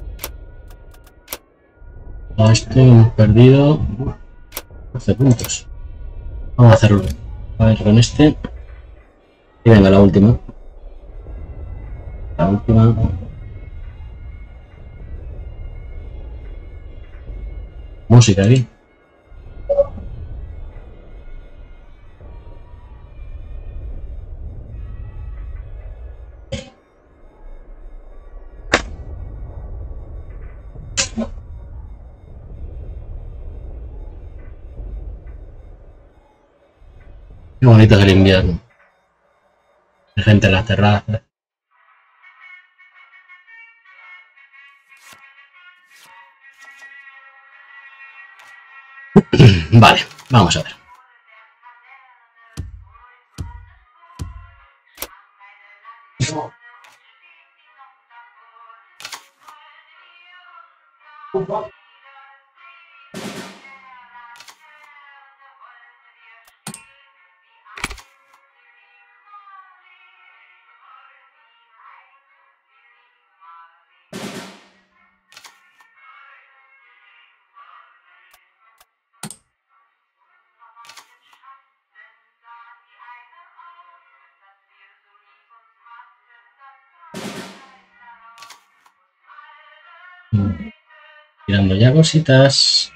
A esto hemos perdido 12 puntos. Vamos a hacerlo. A ver, con este. Y venga, la última. La última. Música aquí. Qué bonito es el invierno. Hay gente en las terrazas. Vale, vamos a ver. Tirando ya cositas.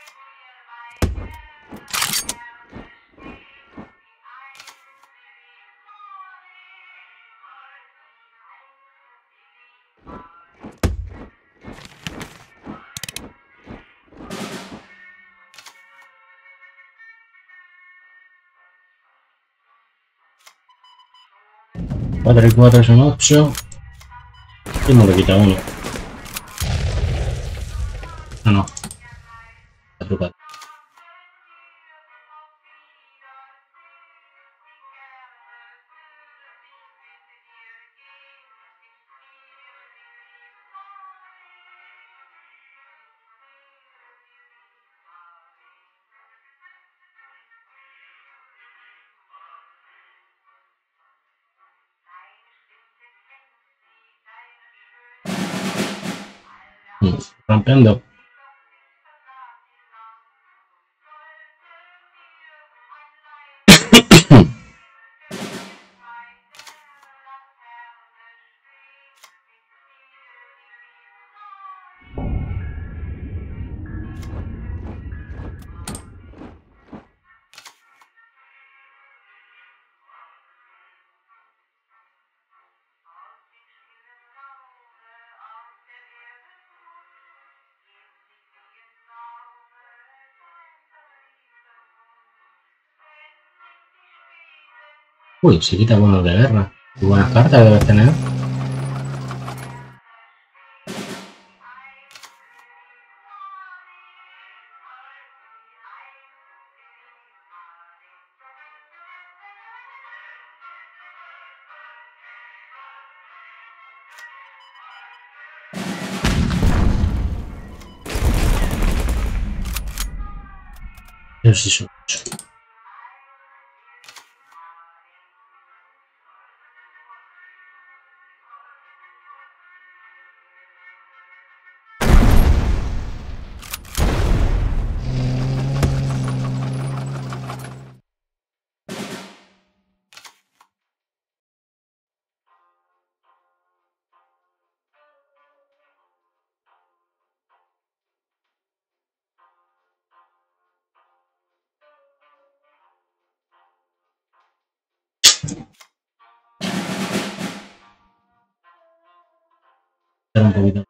Cuatro y 4 son 8. Y me lo quita uno. Ah, no. 4 y 4. Rampeando. Uy, se quita bonos de guerra. Qué buenas cartas debes tener. Eso sí son mucho. Un poquito.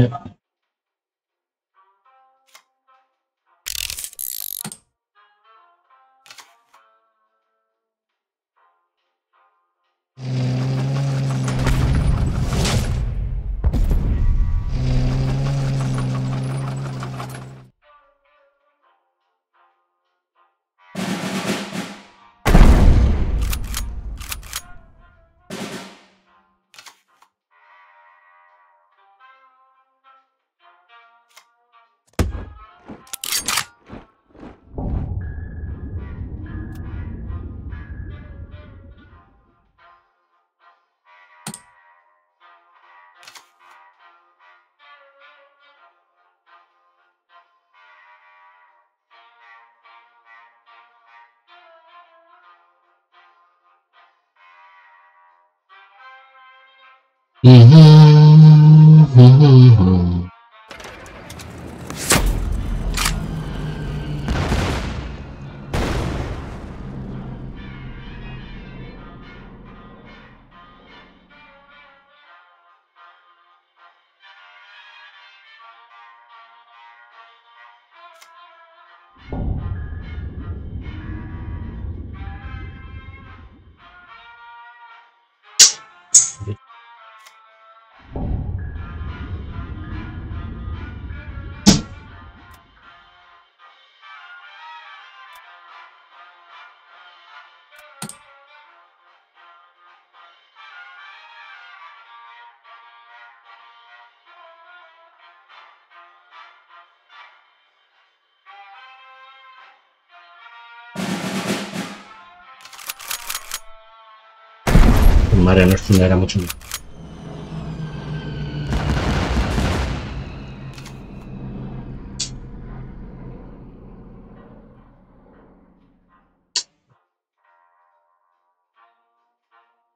Madre nuestra, no era mucho más.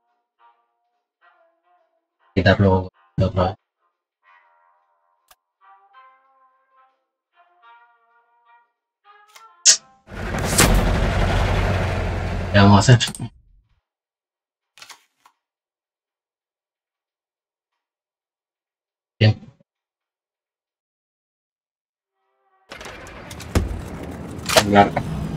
Quitar luego otra vez. ¿Qué vamos a hacer? Bien. Claro.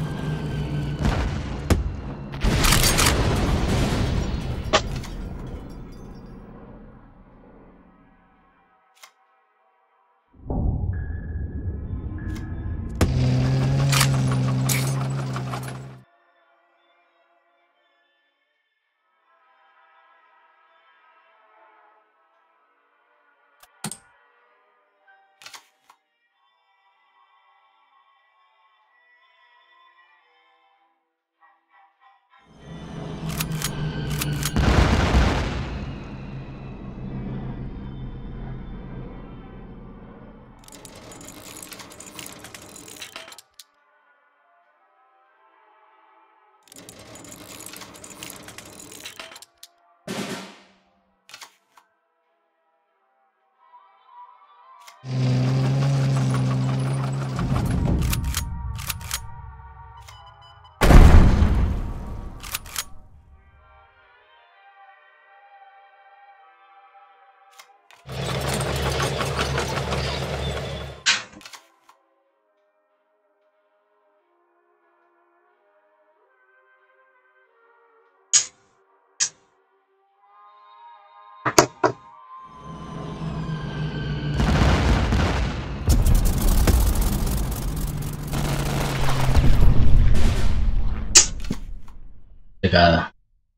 Pegada.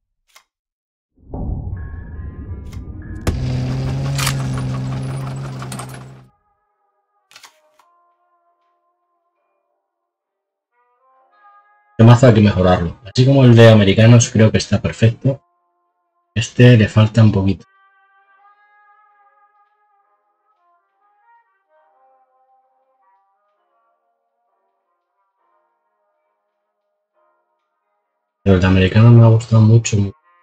Este mazo hay que mejorarlo. Así como el de americanos creo que está perfecto. Este le falta un poquito. Pero el de americano me ha gustado mucho.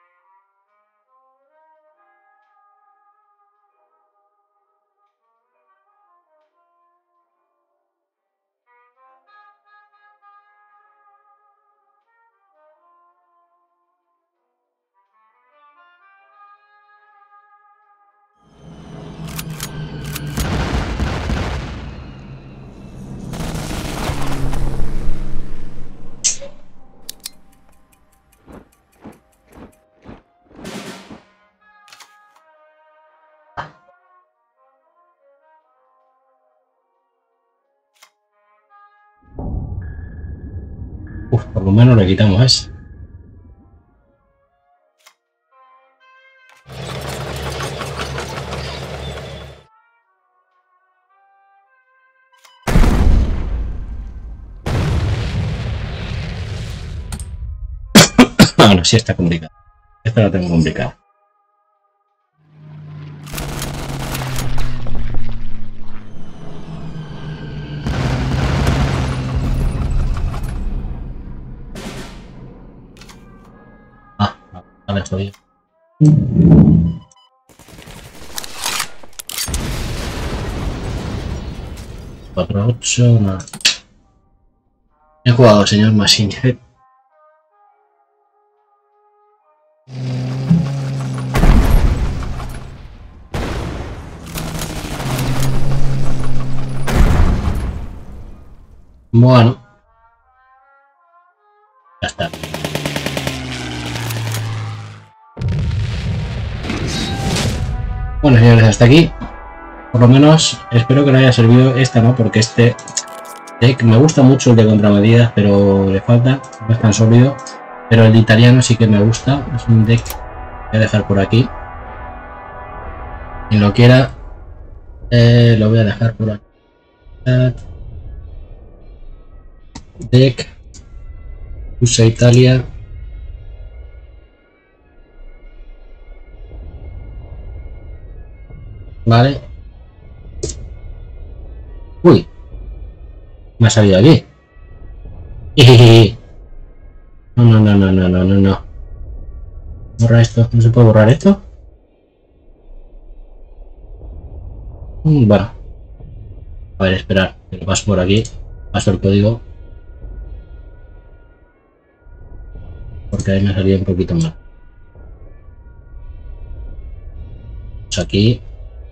Uf, por lo menos le quitamos ese. Bueno, sí está complicado. Esta la tengo complicada. Ah, vale, jodido. 4-8, nada. He jugado, señor Machine Head. Bueno. Ya está. Bueno, señores, hasta aquí. Por lo menos espero que le haya servido esta, ¿no? Porque este deck me gusta mucho el de contramedidas, pero le falta, no es tan sólido. Pero el de italiano sí que me gusta. Es un deck que voy a dejar por aquí. Quien lo quiera, lo voy a dejar por aquí. Deck USA Italia. Vale. Uy. Me ha salido aquí. No, no, no, no, no, no, no, no. Borra esto. ¿No se puede borrar esto? Bueno. A ver, esperar. Que lo paso por aquí. Paso el código. esta vez me salía un poquito más. Pues aquí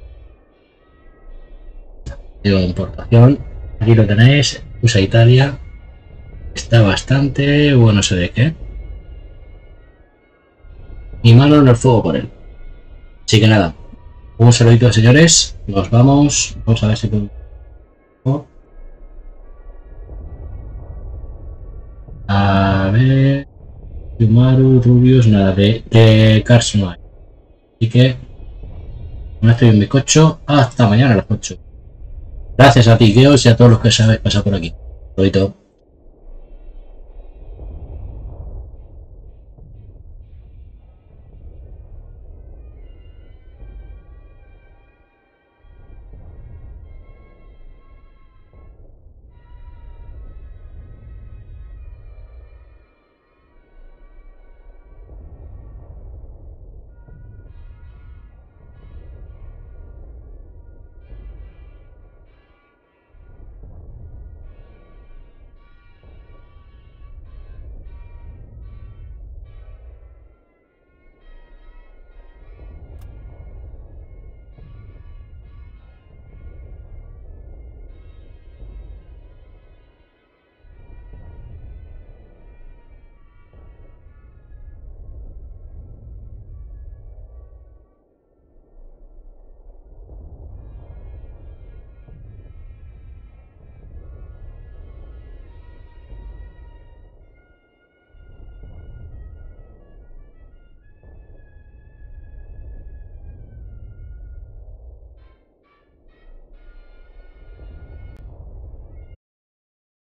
digo importación, aquí lo tenéis, USA Italia, está bastante bueno, se ve que mi mano en el fuego por él. Así que nada, un saludito señores, nos vamos a ver si podemos. A ver, Yumaru, Rubius, nada, de Cars no hay. Así que no estoy en mi coche, hasta mañana a las 8. Gracias a ti, Geos, y a todos los que sabéis pasar por aquí. Saludito.